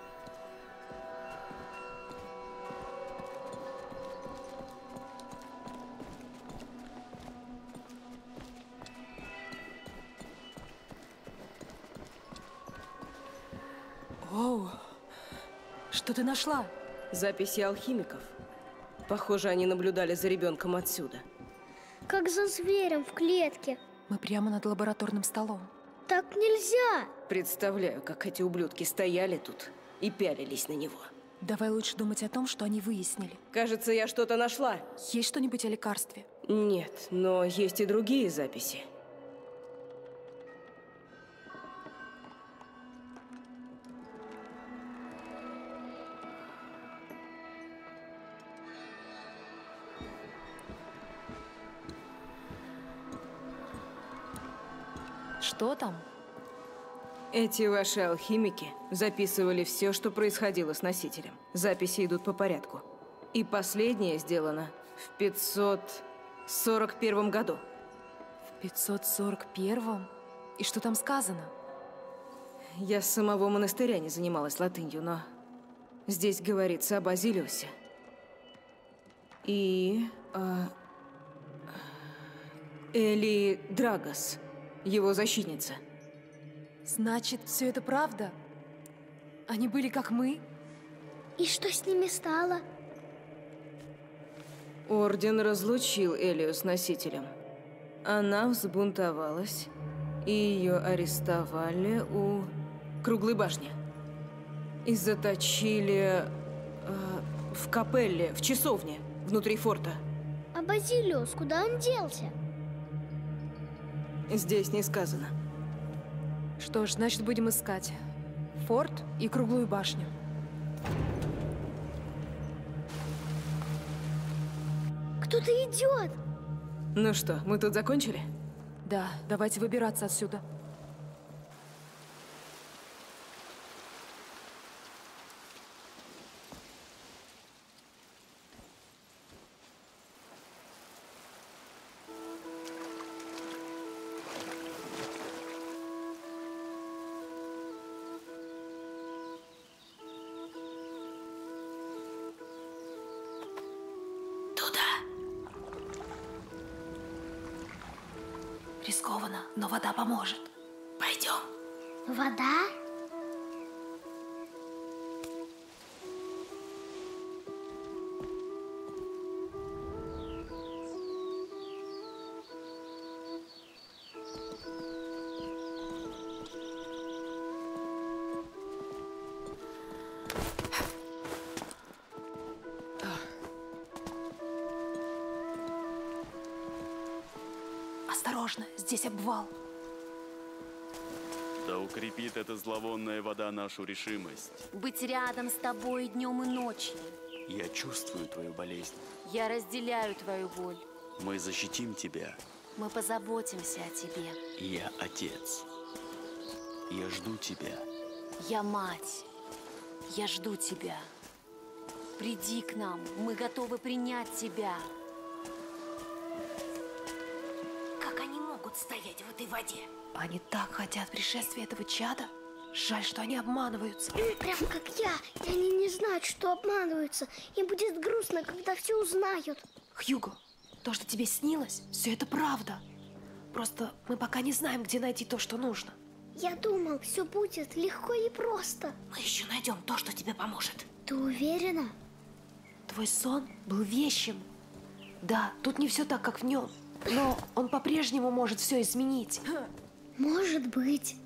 Speaker 1: Оу, что ты нашла?
Speaker 8: Записи алхимиков. Похоже, они наблюдали за ребенком отсюда.
Speaker 3: Как за зверем в клетке.
Speaker 1: Мы прямо над лабораторным столом.
Speaker 3: Так нельзя.
Speaker 8: Представляю, как эти ублюдки стояли тут и пялились на него.
Speaker 1: Давай лучше думать о том, что они выяснили.
Speaker 8: Кажется, я что-то нашла.
Speaker 1: Есть что-нибудь о лекарстве?
Speaker 8: Нет, но есть и другие записи.
Speaker 1: Что там?
Speaker 8: Эти ваши алхимики записывали все, что происходило с носителем. Записи идут по порядку. И последнее сделано в пятьсот сорок первом году.
Speaker 1: В пятьсот сорок первом? И что там сказано?
Speaker 8: Я с самого монастыря не занималась латынью, но здесь говорится о Базилиусе. И о Эли Драгос, его защитница.
Speaker 1: Значит, все это правда? Они были как мы?
Speaker 3: И что с ними стало?
Speaker 8: Орден разлучил Элию с носителем. Она взбунтовалась, и ее арестовали у Круглой башни. И заточили э, в капелле, в часовне, внутри форта.
Speaker 3: А Базилиус, куда он делся?
Speaker 8: Здесь не сказано.
Speaker 1: Что ж, значит, будем искать форт и Круглую башню.
Speaker 3: Кто-то идет.
Speaker 8: Ну что, мы тут закончили?
Speaker 1: Да, давайте выбираться отсюда. Рискованно, но вода поможет. Пойдем.
Speaker 3: Вода?
Speaker 1: Осторожно, здесь обвал.
Speaker 4: Да укрепит эта зловонная вода нашу решимость.
Speaker 2: Быть рядом с тобой днем и ночью.
Speaker 4: Я чувствую твою болезнь.
Speaker 2: Я разделяю твою боль.
Speaker 4: Мы защитим тебя.
Speaker 2: Мы позаботимся о тебе.
Speaker 4: Я отец. Я жду тебя.
Speaker 2: Я мать. Я жду тебя. Приди к нам. Мы готовы принять тебя.
Speaker 12: Как они могут стоять в этой воде?
Speaker 1: Они так хотят пришествия этого чада. Жаль, что они обманываются.
Speaker 3: Прям как я. И они не знают, что обманываются. Им будет грустно, когда все узнают.
Speaker 1: Хьюго, то, что тебе снилось, все это правда. Просто мы пока не знаем, где найти то, что нужно.
Speaker 3: Я думал, все будет легко и просто.
Speaker 12: Мы еще найдем то, что тебе поможет.
Speaker 3: Ты уверена?
Speaker 19: Твой сон был вещим. Да, тут не все так, как в нем. Но он по-прежнему может все изменить.
Speaker 3: Может быть.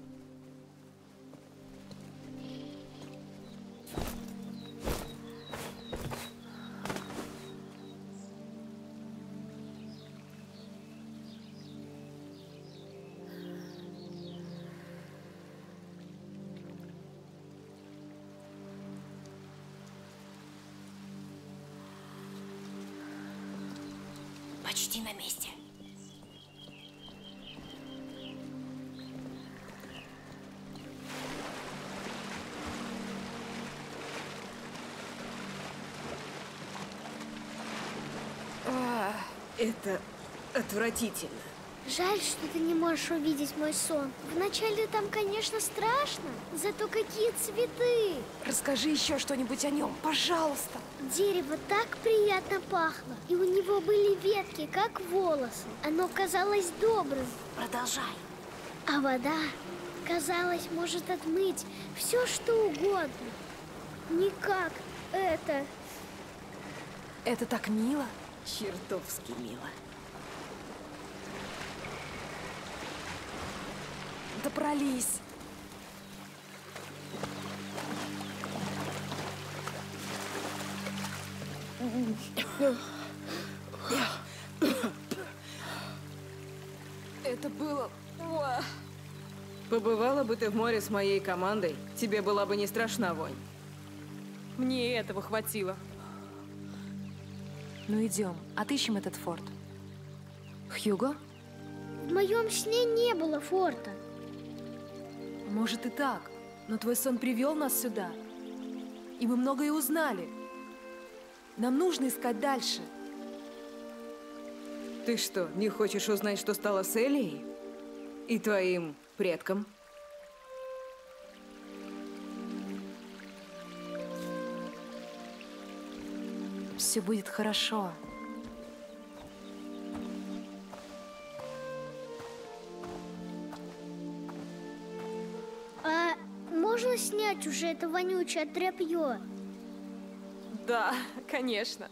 Speaker 12: Почти на месте.
Speaker 8: А, это отвратительно.
Speaker 3: Жаль, что ты не можешь увидеть мой сон. Вначале там, конечно, страшно, зато какие цветы.
Speaker 19: Расскажи еще что-нибудь о нем, пожалуйста.
Speaker 3: Дерево так приятно пахло, и у него были ветки, как волосы. Оно казалось добрым.
Speaker 12: Продолжай.
Speaker 3: А вода, казалось, может отмыть все, что угодно. Не как это.
Speaker 19: Это так мило.
Speaker 8: Чертовски мило.
Speaker 19: Добрались.
Speaker 1: Это было...
Speaker 8: Побывала бы ты в море с моей командой, тебе была бы не страшна вонь.
Speaker 1: Мне и этого хватило.
Speaker 19: Ну идем, отыщем этот форт. Хьюго?
Speaker 3: В моем сне не было форта.
Speaker 1: Может и так, но твой сон привел нас сюда. И мы многое узнали. Нам нужно искать дальше.
Speaker 8: Ты что, не хочешь узнать, что стало с Элией? И твоим предком?
Speaker 19: Все будет хорошо.
Speaker 3: А можно снять уже это вонючее тряпье?
Speaker 1: Да, конечно.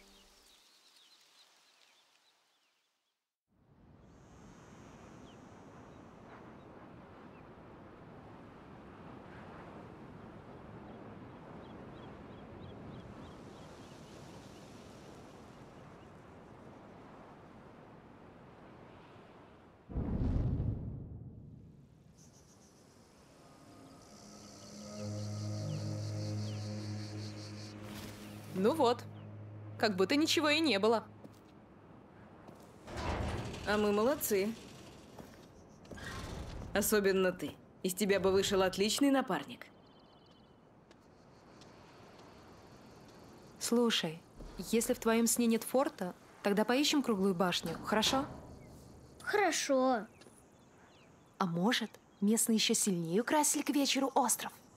Speaker 1: Ну вот, как будто ничего и не было.
Speaker 8: А мы молодцы. Особенно ты. Из тебя бы вышел отличный напарник.
Speaker 1: Слушай, если в твоем сне нет форта, тогда поищем круглую башню, хорошо?
Speaker 3: Хорошо.
Speaker 19: А может, местные еще сильнее украсили к вечеру остров?